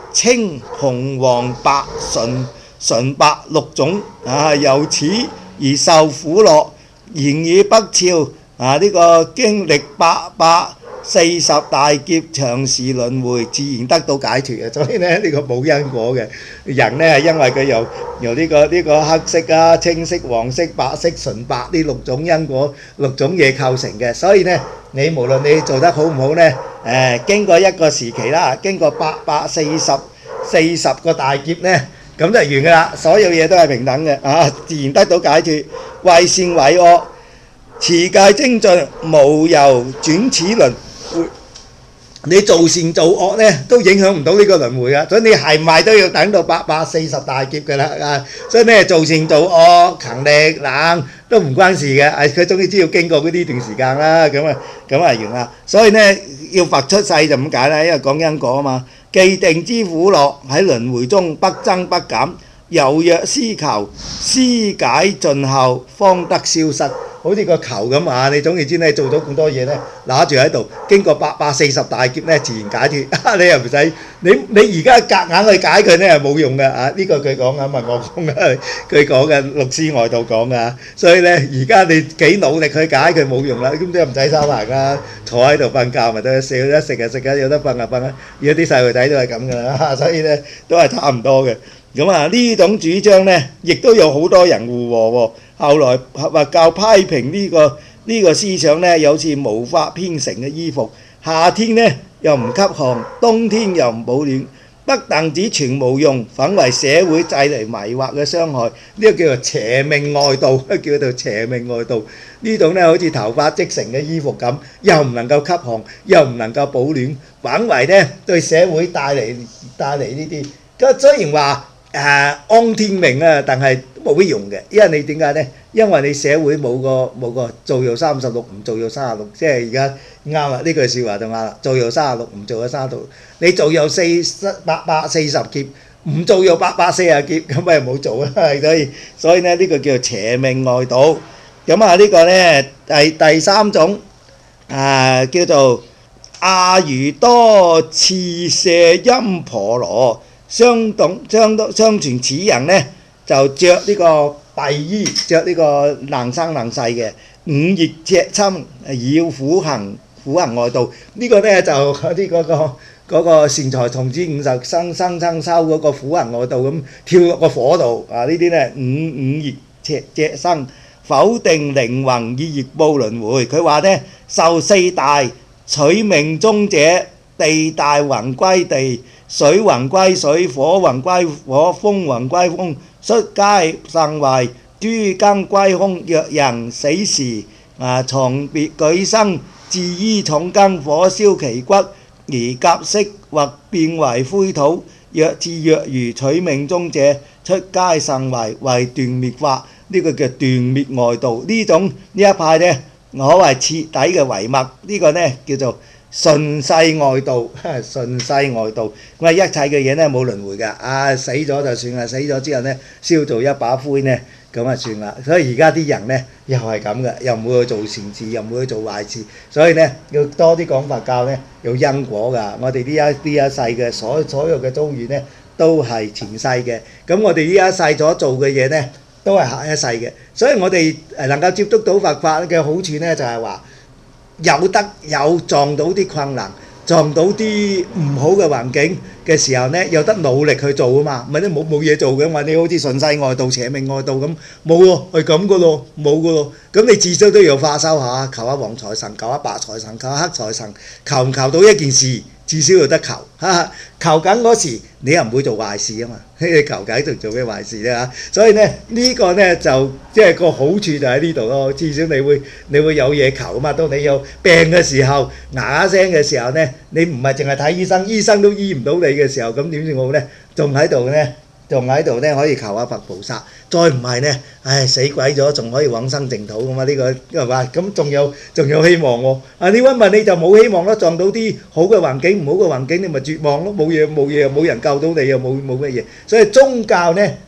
青、紅、黃、白、純、純白六種啊，由此而受苦樂，言語不肖啊！呢、這個經歷八百四十大劫長時輪迴，自然得到解脫啊！所以咧，呢、這個冇因果嘅人咧，係因為佢由由呢、這個呢、這個黑色啊、青色、黃色、白色、純白呢六種因果六種嘢構成嘅。所以咧，你無論你做得好唔好咧，誒、呃、經過一個時期啦，經過八百四十四十個大劫咧，咁就完㗎啦。所有嘢都係平等嘅啊，自然得到解脫。為善為惡，持戒精進，無由轉此輪迴。你做善做惡咧，都影響唔到呢個輪迴㗎。所以你係唔係都要等到八百四十大劫㗎啦啊！所以咧，做善做惡，勤力冷都唔關事嘅。誒，佢終於知道經過嗰呢段時間啦，咁啊咁啊完啦。所以咧，要佛出世就咁解啦，因為講因果啊嘛。既定之苦樂喺輪迴中不增不減，猶若施球，施解盡後方得消失。好似個球咁啊！你總言之咧，做到咁多嘢咧，拿住喺度，經過八百四十大劫咧，自然解脫。你又唔使你你而家夾硬去解佢咧，係冇用嘅啊！呢個佢講緊，唔係我講嘅，佢講嘅六師外道講嘅。所以咧，而家你幾努力去解佢冇用啦，咁即係唔使修行啦，坐喺度瞓覺咪得，食得食就食嘅，有得瞓就瞓啦。而家啲細路仔都係咁噶啦，所以咧都係差唔多嘅。咁啊，呢種主張咧，亦都有好多人護和喎。後來佛教批評呢個呢個思想咧，有似無法編成嘅衣服，夏天咧又唔吸汗，冬天又唔保暖，不但止全無用，反為社會製嚟迷惑嘅傷害。呢個叫做邪命外道，叫做邪命外道。呢種咧好似頭髮織成嘅衣服咁，又唔能夠吸汗，又唔能夠保暖，反為咧對社會帶嚟帶嚟呢啲。咁雖然話誒安天命啊，但係都冇乜用嘅，因為你點解咧？因為你社會冇個冇個做到三十六，唔做到三十六，即係而家啱啦。呢句説話就啱啦。做到三十六，唔做到三十六。你做有四八百四十劫，唔做有八百四十劫，咁咪冇做啦。所以所以咧，呢個叫做邪命外道。咁啊，呢個咧第第三種啊叫做阿踰多次舍陰婆羅。相懂相當相傳此人呢，就着呢個蔽衣，着呢個能生能世嘅五熱赤侵，繞苦行苦行外道。呢、這個呢，就嗰啲嗰個嗰、那個善財童子五十生生生修嗰個苦行外道咁跳落個火度啊！呢啲呢，五五熱赤赤生否定靈魂以業報輪迴。佢話呢，受四大取命終者，地大魂歸地。水魂歸水，火魂歸火，風魂歸風，率皆甚壞，諸根歸空。若人死時啊，床別舉生，自依重根，火燒其骨，而甲色或變為灰土。若至若如取命終者，出皆甚壞，為斷滅法。呢、這個叫斷滅外道。呢種呢一派呢，可謂徹底嘅唯物。呢、這個呢，叫做順世外道，順世外道，咁啊一切嘅嘢咧冇輪迴㗎，啊死咗就算啦，死咗之後咧燒做一把灰咧，咁啊算啦。所以而家啲人咧又係咁嘅，又唔會去做善事，又唔會去做壞事，所以咧要多啲講佛教咧有因果㗎。我哋呢一呢一世嘅所所有嘅遭遇咧都係前世嘅，咁我哋呢一世所做嘅嘢咧都係下一世嘅，所以我哋誒能夠接觸到佛法嘅好處咧就係話，有得有撞到啲困難，撞到啲唔好嘅環境嘅時候呢，有得努力去做啊嘛，唔係你冇冇嘢做嘅嘛，你好似順世外道、邪命外道咁，冇喎，係咁噶咯，冇噶咯，咁你至少都要化修下，求下黃財神，求下白財神，求下黑財神，求唔求到一件事，至少要得求，哈哈，求緊嗰時你又唔會做壞事啊嘛，你求緊仲做咩壞事咧嚇？所以咧呢個咧就即係個好處就喺呢度咯，至少你會你會有嘢求啊嘛。當你有病嘅時候，嗱嗱聲嘅時候咧，你唔係淨係睇醫生，醫生都醫唔到你嘅時候，咁點算好咧？仲喺度咧，仲喺度咧可以求下佛菩薩，再唔係咧，唉死鬼咗，仲可以往生淨土噶嘛？呢個係嘛？咁仲有仲有希望喎。啊，你揾問你就冇希望咯，撞到啲好嘅環境，唔好嘅環境你咪絕望咯，冇嘢冇嘢，冇人救到你又冇冇乜嘢。所以宗教咧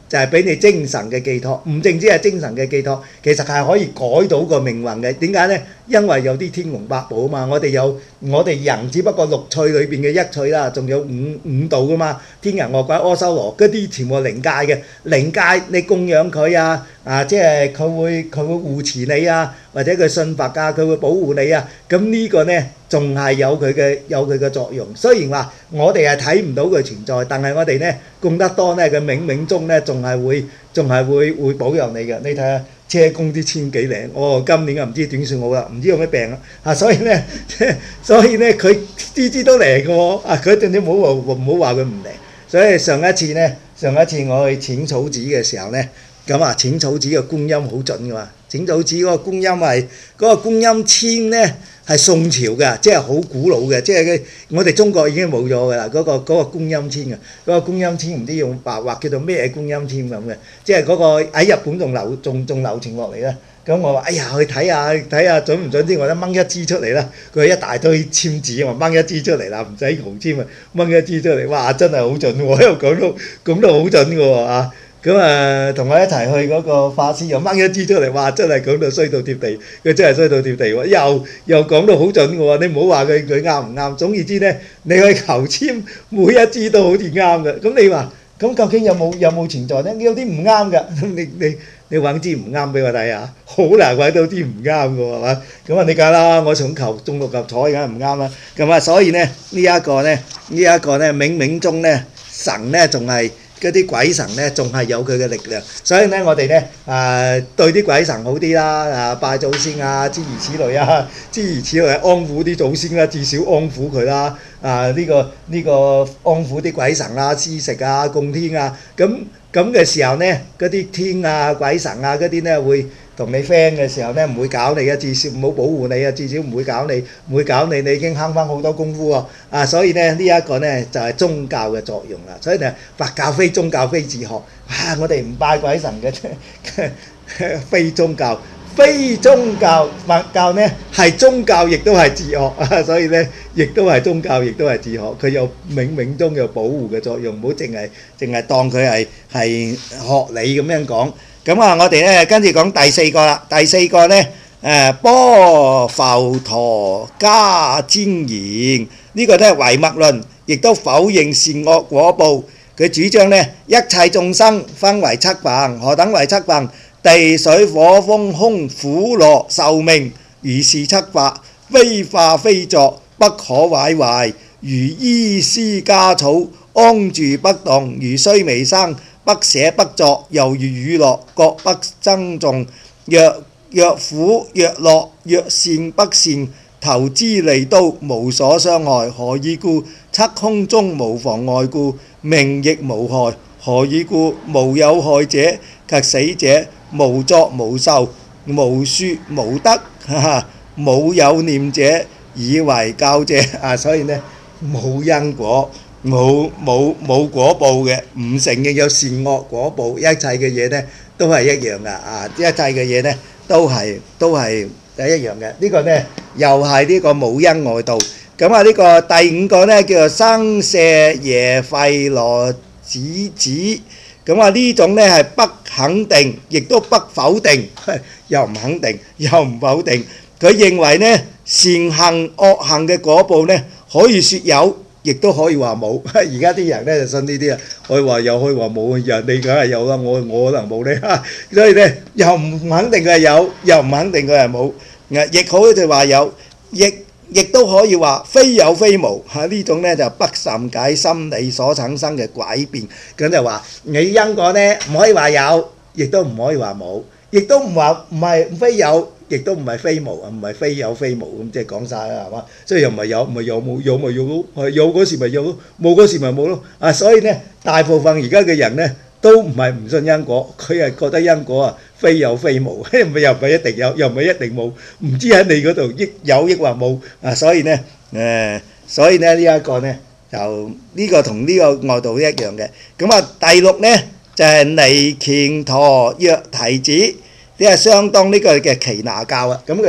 就係俾你精神嘅寄託，唔淨止係精神嘅寄託，其實係可以改到個命運嘅。點解呢？因為有啲天龍八部啊嘛，我哋有我哋人只不過六趣裏邊嘅一趣啦，仲有五五道噶嘛，天人惡鬼阿修羅嗰啲全部靈界嘅，靈界你供養佢啊，啊即係佢會佢會護持你啊，或者佢信佛啊，佢會保護你啊，咁呢個呢仲係有佢嘅有佢嘅作用。雖然話我哋係睇唔到佢存在，但係我哋呢供得多呢，佢冥冥中呢仲係會仲係會會保佑你嘅。你睇下。車公啲千幾零，哦，今年啊唔知點算好啦，唔知有咩病啊，所以咧，所以咧佢支支都嚟嘅喎，啊佢仲你唔好話唔好話佢唔嚟，所以上一次咧，上一次我去淺草寺嘅時候咧，咁啊淺草寺嘅觀音好準嘅嘛，淺草寺嗰個觀音係嗰個觀音簽咧係宋朝嘅，即係好古老嘅，即係佢我哋中國已經冇咗㗎啦，嗰個嗰個觀音簽嘅，嗰個觀音簽唔知用白畫叫做咩觀音簽咁嘅，即係嗰個喺日本仲流仲仲流傳落嚟啦。咁我話：哎呀，去睇下睇下準唔準先，我得掹一支出嚟啦。佢一大堆簽字，我掹一支出嚟啦，唔使紅簽啊，掹一支出嚟，哇！真係好準喎，喺度講到講到好準嘅喎啊！咁啊，同我一齊去嗰個法師又掹一支出嚟，哇！真係講到衰到貼地，佢真係衰到貼地喎，又又講到好準嘅喎，你唔好話佢佢啱唔啱。總言之咧，你去求簽，每一支都好似啱嘅。咁你話，咁究竟有冇有冇存在咧？有啲唔啱嘅，你你你揾支唔啱俾我睇下，好難揾到啲唔啱嘅喎，係嘛？咁啊，你梗啦，我想求中六合彩梗係唔啱啦。咁啊，所以咧呢一個咧呢一個咧冥冥中咧神咧仲係。嗰啲鬼神咧仲係有佢嘅力量，所以咧我哋咧誒對啲鬼神好啲啦，啊拜祖先啊，諸如此類啊，諸如此類安撫啲祖先啦，至少安撫佢啦，啊呢個呢個安撫啲鬼神啦，施食啊，供天啊，咁咁嘅時候咧，嗰啲天啊鬼神啊嗰啲咧會同你 friend 嘅時候咧，唔會搞你嘅，至少唔好保護你啊，至少唔會搞你，唔會搞你，你已經慳翻好多功夫喎。啊，所以咧呢一個咧就係宗教嘅作用啦。所以咧佛教非宗教非自學，哇！我哋唔拜鬼神嘅啫，非宗教，非宗教佛教咧係宗教，亦都係自學啊。所以咧亦都係宗教，亦都係自學，佢有冥冥中有保護嘅作用，唔好淨係淨係當佢係係學理咁樣講。咁啊，我哋咧跟住講第四個啦。第四個咧，誒波浮陀迦旃延呢個都係唯物論，亦都否認善惡果報。佢主張咧，一切眾生分為七份，何等為七份？地水火風空苦樂壽命，如是七法，非化非作，不可毀壞。如依師家草，安住不動；如須彌山，不捨不作，猶如乳酪，各不爭訟。若若苦若樂，若善不善，投之利刀，無所傷害。何以故？漆空中無妨礙故，命亦無害。何以故？無有害者及死者，無作無受，無說無得，哈哈，無有念者，以為教者啊！所以呢，冇因果。冇冇冇果報嘅，唔承認有善惡果報，一切嘅嘢呢都係一樣噶啊！一切嘅嘢呢都係都係係一樣嘅。呢個呢又係呢個無因外道。咁啊呢個第五個呢叫做生舍耶費羅子子。咁啊呢種呢係不肯定，亦都不否定，又唔肯定又唔否定。佢認為呢善行惡行嘅果報呢可以説有，亦都可以話冇。而家啲人咧就信呢啲啊，可以話有，可以話冇。人哋梗係有啦，我我可能冇咧。所以咧又唔肯定佢係有，又唔肯定佢係冇。亦好就話有，亦亦都可以話非有非無。嚇呢種咧就不甚解心理所產生嘅詭辯。咁就話你因果咧唔可以話有，亦都唔可以話冇，亦都唔話唔係非有。亦都唔係非無啊，唔係非有非無咁，即係講晒啦，係嘛？所以又唔係有，唔係有冇，有咪有咯，係有嗰時咪有咯，冇嗰時咪冇咯。啊，所以咧，大部分而家嘅人咧都唔係唔信因果，佢係覺得因果啊非有非無，又唔係一定有，又唔係一定冇，唔知喺你嗰度益有抑或冇啊。所以咧，誒，所以咧呢一個咧就呢個同呢個外道一樣嘅。咁啊，第六咧就係尼犍陀約提子。呢係相當呢個嘅耆那教啊，咁佢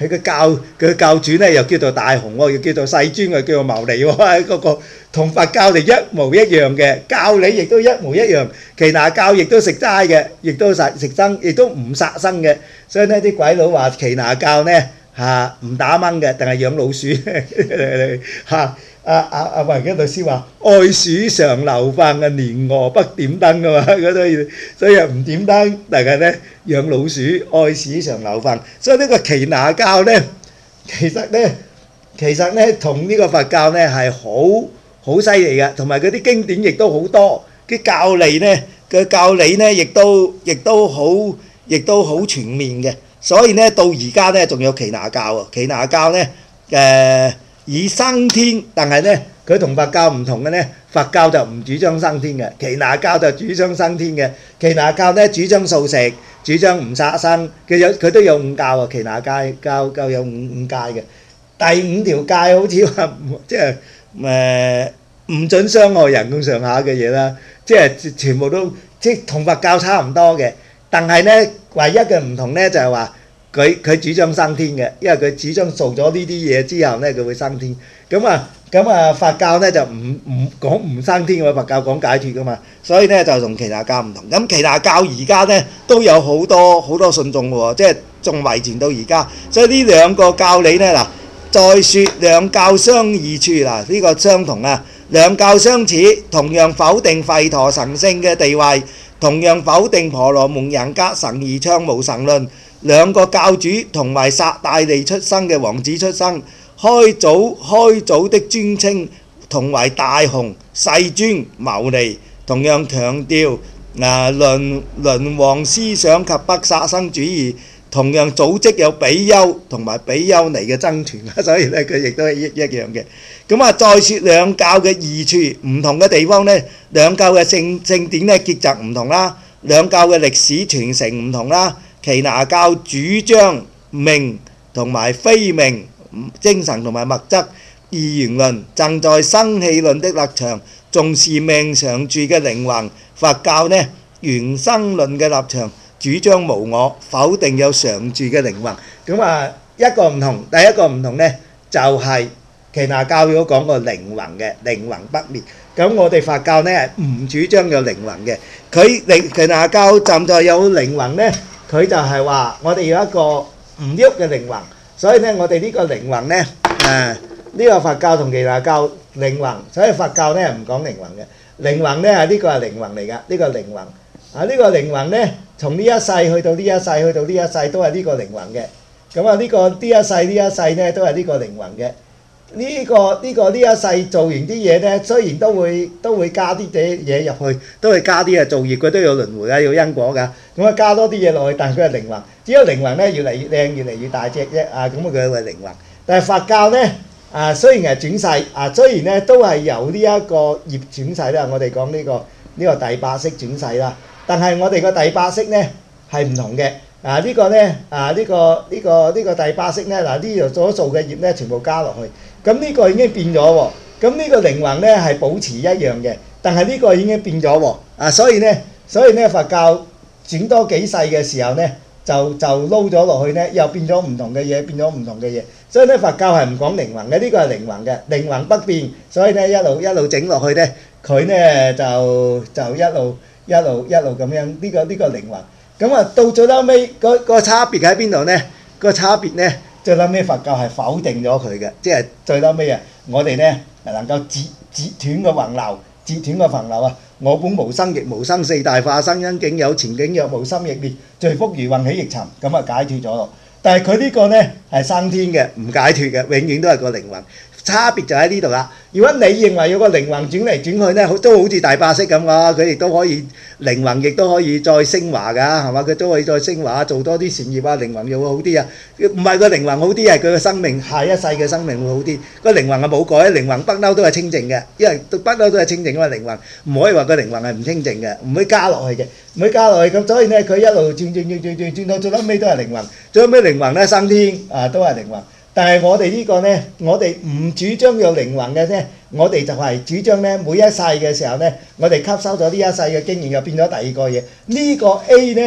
佢嘅教佢嘅教主咧又叫做大雄喎，又叫做世尊，又叫做牟尼喎，嗰個同佛教就一模一樣嘅，教理亦都一模一樣。耆那教亦都食齋嘅，亦都食食生，亦都唔殺生嘅。所以咧啲鬼佬話耆那教咧嚇唔打蚊嘅，定係養老鼠嚇。阿阿阿雲嘅律師話：愛鼠常留飯啊，年餓不點燈噶嘛，所以所以唔點燈，但係咧養老鼠，愛鼠常留飯。所以呢個耆那教咧，其實咧其實咧同呢個佛教咧係好好犀利嘅，同埋嗰啲經典亦都好多，啲教理咧嘅教理咧亦都亦都好亦都好全面嘅。所以咧到而家咧仲有耆那教啊，耆那教咧誒。以生天，但係咧佢同佛教唔同嘅咧，佛教就唔主張生天嘅，耆那教就主張生天嘅。耆那教咧主張素食，主張唔殺生，佢有佢都有五戒喎，耆那教教教有五五戒嘅。第五條戒好似話即係誒唔準傷害人咁上下嘅嘢啦，即係全部都即係同佛教差唔多嘅，但係咧唯一嘅唔同咧就係話。佢佢主張生天嘅，因為佢主張做咗呢啲嘢之後咧，佢會生天。咁啊咁啊，佛教咧就唔唔講唔生天嘅，佛教講解脫噶嘛。所以咧就同耆那教唔同。咁耆那教而家咧都有好多好多信眾喎，即係仲遺傳到而家。所以呢兩個教理咧嗱，再説兩教相異處嗱，呢個相同啊。兩教相似，同樣否定吠陀神聖嘅地位，同樣否定婆羅門人格神而倡無神論。兩個教主同為剎帝利出生嘅王子出生，開祖開祖的尊稱同為大雄、世尊、牟尼，同樣強調啊輪輪王思想及不殺生主義，同樣組織有比丘同埋比丘尼嘅僧團，所以咧佢亦都係一一樣嘅。咁啊，再説兩教嘅異處唔同嘅地方咧，兩教嘅聖聖典咧結集唔同啦，兩教嘅歷史傳承唔同啦。耆那教主張命同埋非命、精神同埋物質二元論，站在生氣論的立場，重視命常住嘅靈魂。佛教呢原生論嘅立場，主張無我，否定有常住嘅靈魂。咁啊，一個唔同，第一個唔同呢就係耆那教如果講個靈魂嘅靈魂不滅，咁我哋佛教呢係唔主張有靈魂嘅。佢耆那教站在有靈魂呢。佢就係話：我哋有一個唔喐嘅靈魂，所以咧，我哋呢個靈魂咧，誒呢個佛教同耆那教靈魂，所以佛教咧唔講靈魂嘅。靈魂咧係呢個係靈魂嚟㗎，呢個靈魂啊，呢個靈魂咧，從呢一世去到呢一世，去到呢一世都係呢個靈魂嘅。咁啊，呢個呢一世呢一世咧都係呢個靈魂嘅。呢個呢個呢一世做完啲嘢咧，雖然都會都會加啲嘢嘢入去，都會加啲啊造業，佢都有輪迴㗎，有因果㗎。咁啊加多啲嘢落去，但係佢係靈魂。只有靈魂咧越嚟越靚，越嚟越大隻啫。啊，咁啊佢係靈魂。但係佛教咧啊，雖然係轉世啊，雖然咧都係由呢一個業轉世啦，我哋講呢個呢個第八識轉世啦。但係我哋個第八識咧係唔同嘅。啊呢個咧啊呢個呢個呢個第八識咧嗱呢度所做嘅業咧全部加落去。咁呢個已經變咗喎，咁呢個靈魂咧係保持一樣嘅，但係呢個已經變咗喎，啊所以咧，所以咧佛教轉多幾世嘅時候咧，就就撈咗落去咧，又變咗唔同嘅嘢，變咗唔同嘅嘢，所以咧佛教係唔講靈魂嘅，呢個係靈魂嘅，靈魂不變，所以咧一路一路整落去咧，佢咧就就一路一路一路咁樣呢個呢個靈魂，咁啊到最後尾個個差別喺邊度咧？個差別咧？最撚尾佛教係否定咗佢嘅，即係最撚尾啊！我哋咧能夠截截斷個宏流，截斷個宏流啊！我本無生亦無生，四大化生因境有，前境若無心亦滅，罪福如運起亦沉，咁啊解脫咗咯。但係佢呢個咧係生天嘅，唔解脫嘅，永遠都係個靈魂。差別就喺呢度啦。如果你認為有個靈魂轉嚟轉去咧，都好似大八識咁㗎，佢亦都可以靈魂，亦都可以再升華㗎，係嘛？佢都可以再升華，做多啲善業啊，靈魂又會好啲啊。唔係個靈魂好啲，係佢嘅生命，下一世嘅生命會好啲。個靈魂係冇改，靈魂不嬲都係清淨嘅，因為不嬲都係清淨嘅靈魂，唔可以話個靈魂係唔清淨嘅，唔會加落去嘅，唔會加落去咁，所以咧佢一路轉轉轉轉轉轉到最撚尾都係靈魂，最撚尾靈魂咧生天啊，都係靈魂。但係我哋呢個呢，我哋唔主張有靈魂嘅呢，我哋就係主張呢，每一世嘅時候呢，我哋吸收咗呢一世嘅經驗，又變咗第二個嘢。呢個 A 呢，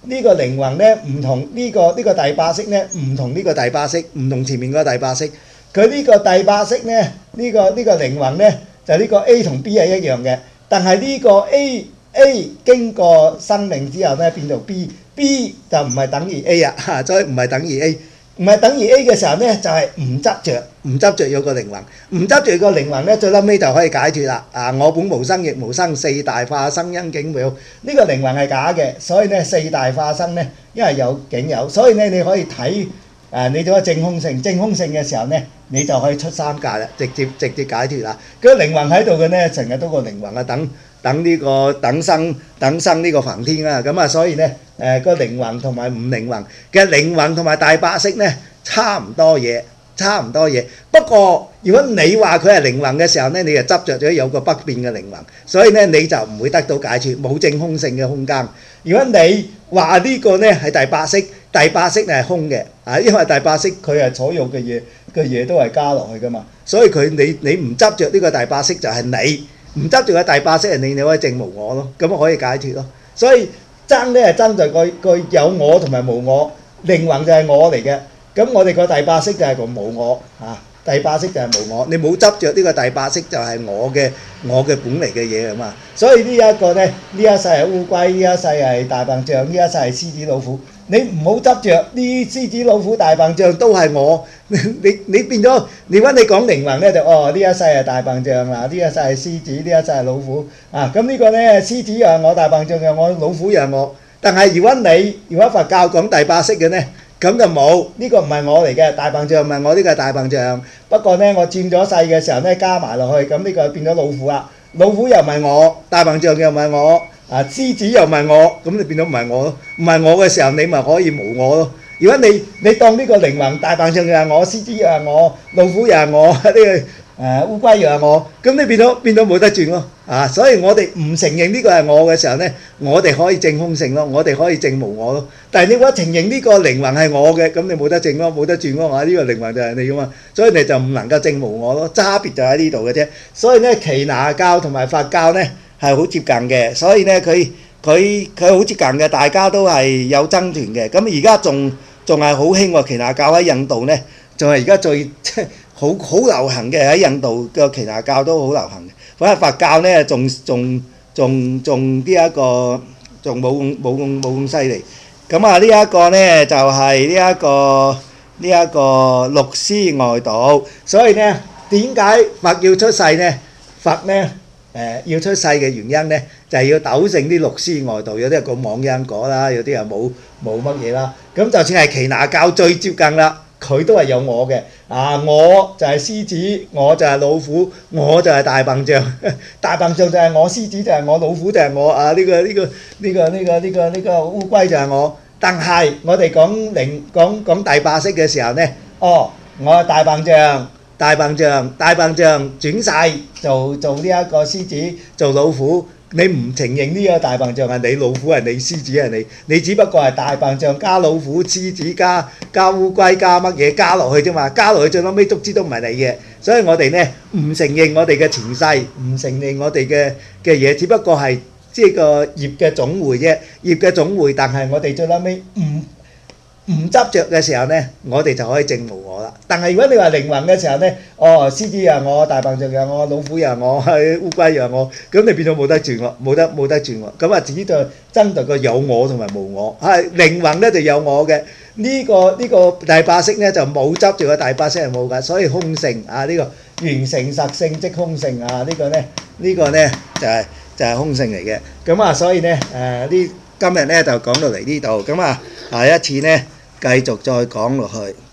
呢個靈魂咧唔同呢個呢個第八識咧唔同呢個第八識，唔同前面嗰個第八識。佢呢個第八識咧呢個呢個靈魂咧就呢個 A 同 B 係一樣嘅，但係呢個 A A 經過生命之後咧變到 B，B 就唔係等於 A 啊，所以唔係等於 A。唔係等於 A 嘅時候咧，就係唔執着，唔執着有個靈魂，唔執着個靈魂咧，最撚尾就可以解脫啦。啊，我本無生亦無生，四大化生因境妙。呢個靈魂係假嘅，所以咧四大化生咧，因為有境有，所以咧你可以睇誒你做個正空性，正空性嘅時候咧，你就可以出三界啦，直接直接解脫啦。個靈魂喺度嘅咧，成日都個靈魂啊等。等呢個等生等生呢個梵天啦，咁啊所以咧誒個靈魂同埋唔靈魂嘅靈魂同埋第八識咧差唔多嘢，差唔多嘢。不過如果你話佢係靈魂嘅時候咧，你就執着咗有個不變嘅靈魂，所以咧你就唔會得到解脫，冇正空性嘅空間。如果你話呢個咧係第八識，第八識係空嘅啊，因為第八識佢係所有嘅嘢嘅嘢都係加落去噶嘛，所以佢你你唔執着呢個第八識就係你。唔執住個第八識係你，你可以證無我咯，咁啊可以解脫咯。所以爭咧係爭在個個有我同埋無我，靈魂就係我嚟嘅。咁我哋個第八識就係個無我啊，第八識就係無我。你冇執着呢個第八識就係我嘅我嘅本嚟嘅嘢啊嘛。所以呢一個咧，呢一世係烏龜，呢一世係大笨象，呢一世係獅子老虎。你唔好執着呢獅子老虎大笨象都係我，你你變咗，如果你講靈魂咧就哦呢一世係大笨象啦，呢一世係獅子，呢一世係老虎啊，咁呢個咧獅子又係我，大笨象又係我，老虎又係我。但係如果你如果佛教講第八識嘅咧，咁就冇呢個唔係我嚟嘅，大笨象唔係我，呢個係大笨象。不過咧我轉咗世嘅時候咧加埋落去，咁呢個變咗老虎啦。老虎又唔係我，大笨象又唔係我。啊！獅子又唔係我，咁你變咗唔係我咯。唔係我嘅時候，你咪可以無我咯。如果你你當呢個靈魂大笨象又係我，獅子又係我，老虎又係我，呢個誒烏龜又係我，咁你變咗變咗冇得轉咯。啊！所以我哋唔承認呢個係我嘅時候咧，我哋可以證空性咯，我哋可以證無我咯。但係你如果承認呢個靈魂係我嘅，咁你冇得證咯，冇得轉咯。啊！呢個靈魂就係你噶嘛，所以你就唔能夠證無我咯。差別就喺呢度嘅啫。所以咧，耆那教同埋佛教咧，係好接近嘅，所以咧佢佢佢好接近嘅，大家都係有爭團嘅。咁而家仲仲係好興喎，耆那教喺印度咧，仲係而家最即係好好流行嘅，喺印度嘅耆那教都好流行嘅。反而佛教咧，仲仲仲仲呢一個仲冇冇咁冇咁犀利。咁啊呢一個咧就係呢一個呢一個六師外道。所以咧點解佛要出世咧？佛咧？誒、呃、要出世嘅原因咧，就係、是、要糾正啲六師外道，有啲係講妄因果啦，有啲係冇冇乜嘢啦。咁就算係耆那教最接近啦，佢都係有我嘅。啊，我就係獅子，我就係老虎，我就係大笨象。大笨象就係我，獅子就係我，老虎就係我。啊，呢、這個呢、這個呢、這個呢、這個呢、這個呢、這個烏龜就係我。但係我哋講靈講講第八識嘅時候咧，哦，我係大笨象。大笨象，大笨象轉世做做呢一個獅子，做老虎。你唔承認呢個大笨象係你，老虎係你，獅子係你，你只不過係大笨象加老虎、獅子加加烏龜加乜嘢加落去啫嘛，加落去最撚尾足之都唔係你嘅。所以我哋咧唔承認我哋嘅前世，唔承認我哋嘅嘅嘢，只不過係即係個業嘅總匯啫，業嘅總匯。但係我哋最撚尾唔唔執着嘅時候咧，我哋就可以證無我啦。但係如果你話靈魂嘅時候咧，哦，獅子又係我，大笨象又係我，老虎又係我，烏龜又係我，咁你變咗冇得轉喎，冇得冇得轉喎。咁啊，只就爭在個有我同埋無我。係靈魂咧就有我嘅，呢個呢個第八識咧就冇執住個第八識係冇㗎，所以空性啊，呢個緣成實性即空性啊，呢個咧呢個咧就係就係空性嚟嘅。咁啊，所以咧誒呢今日咧就講到嚟呢度，咁啊下一次咧繼續再講落去。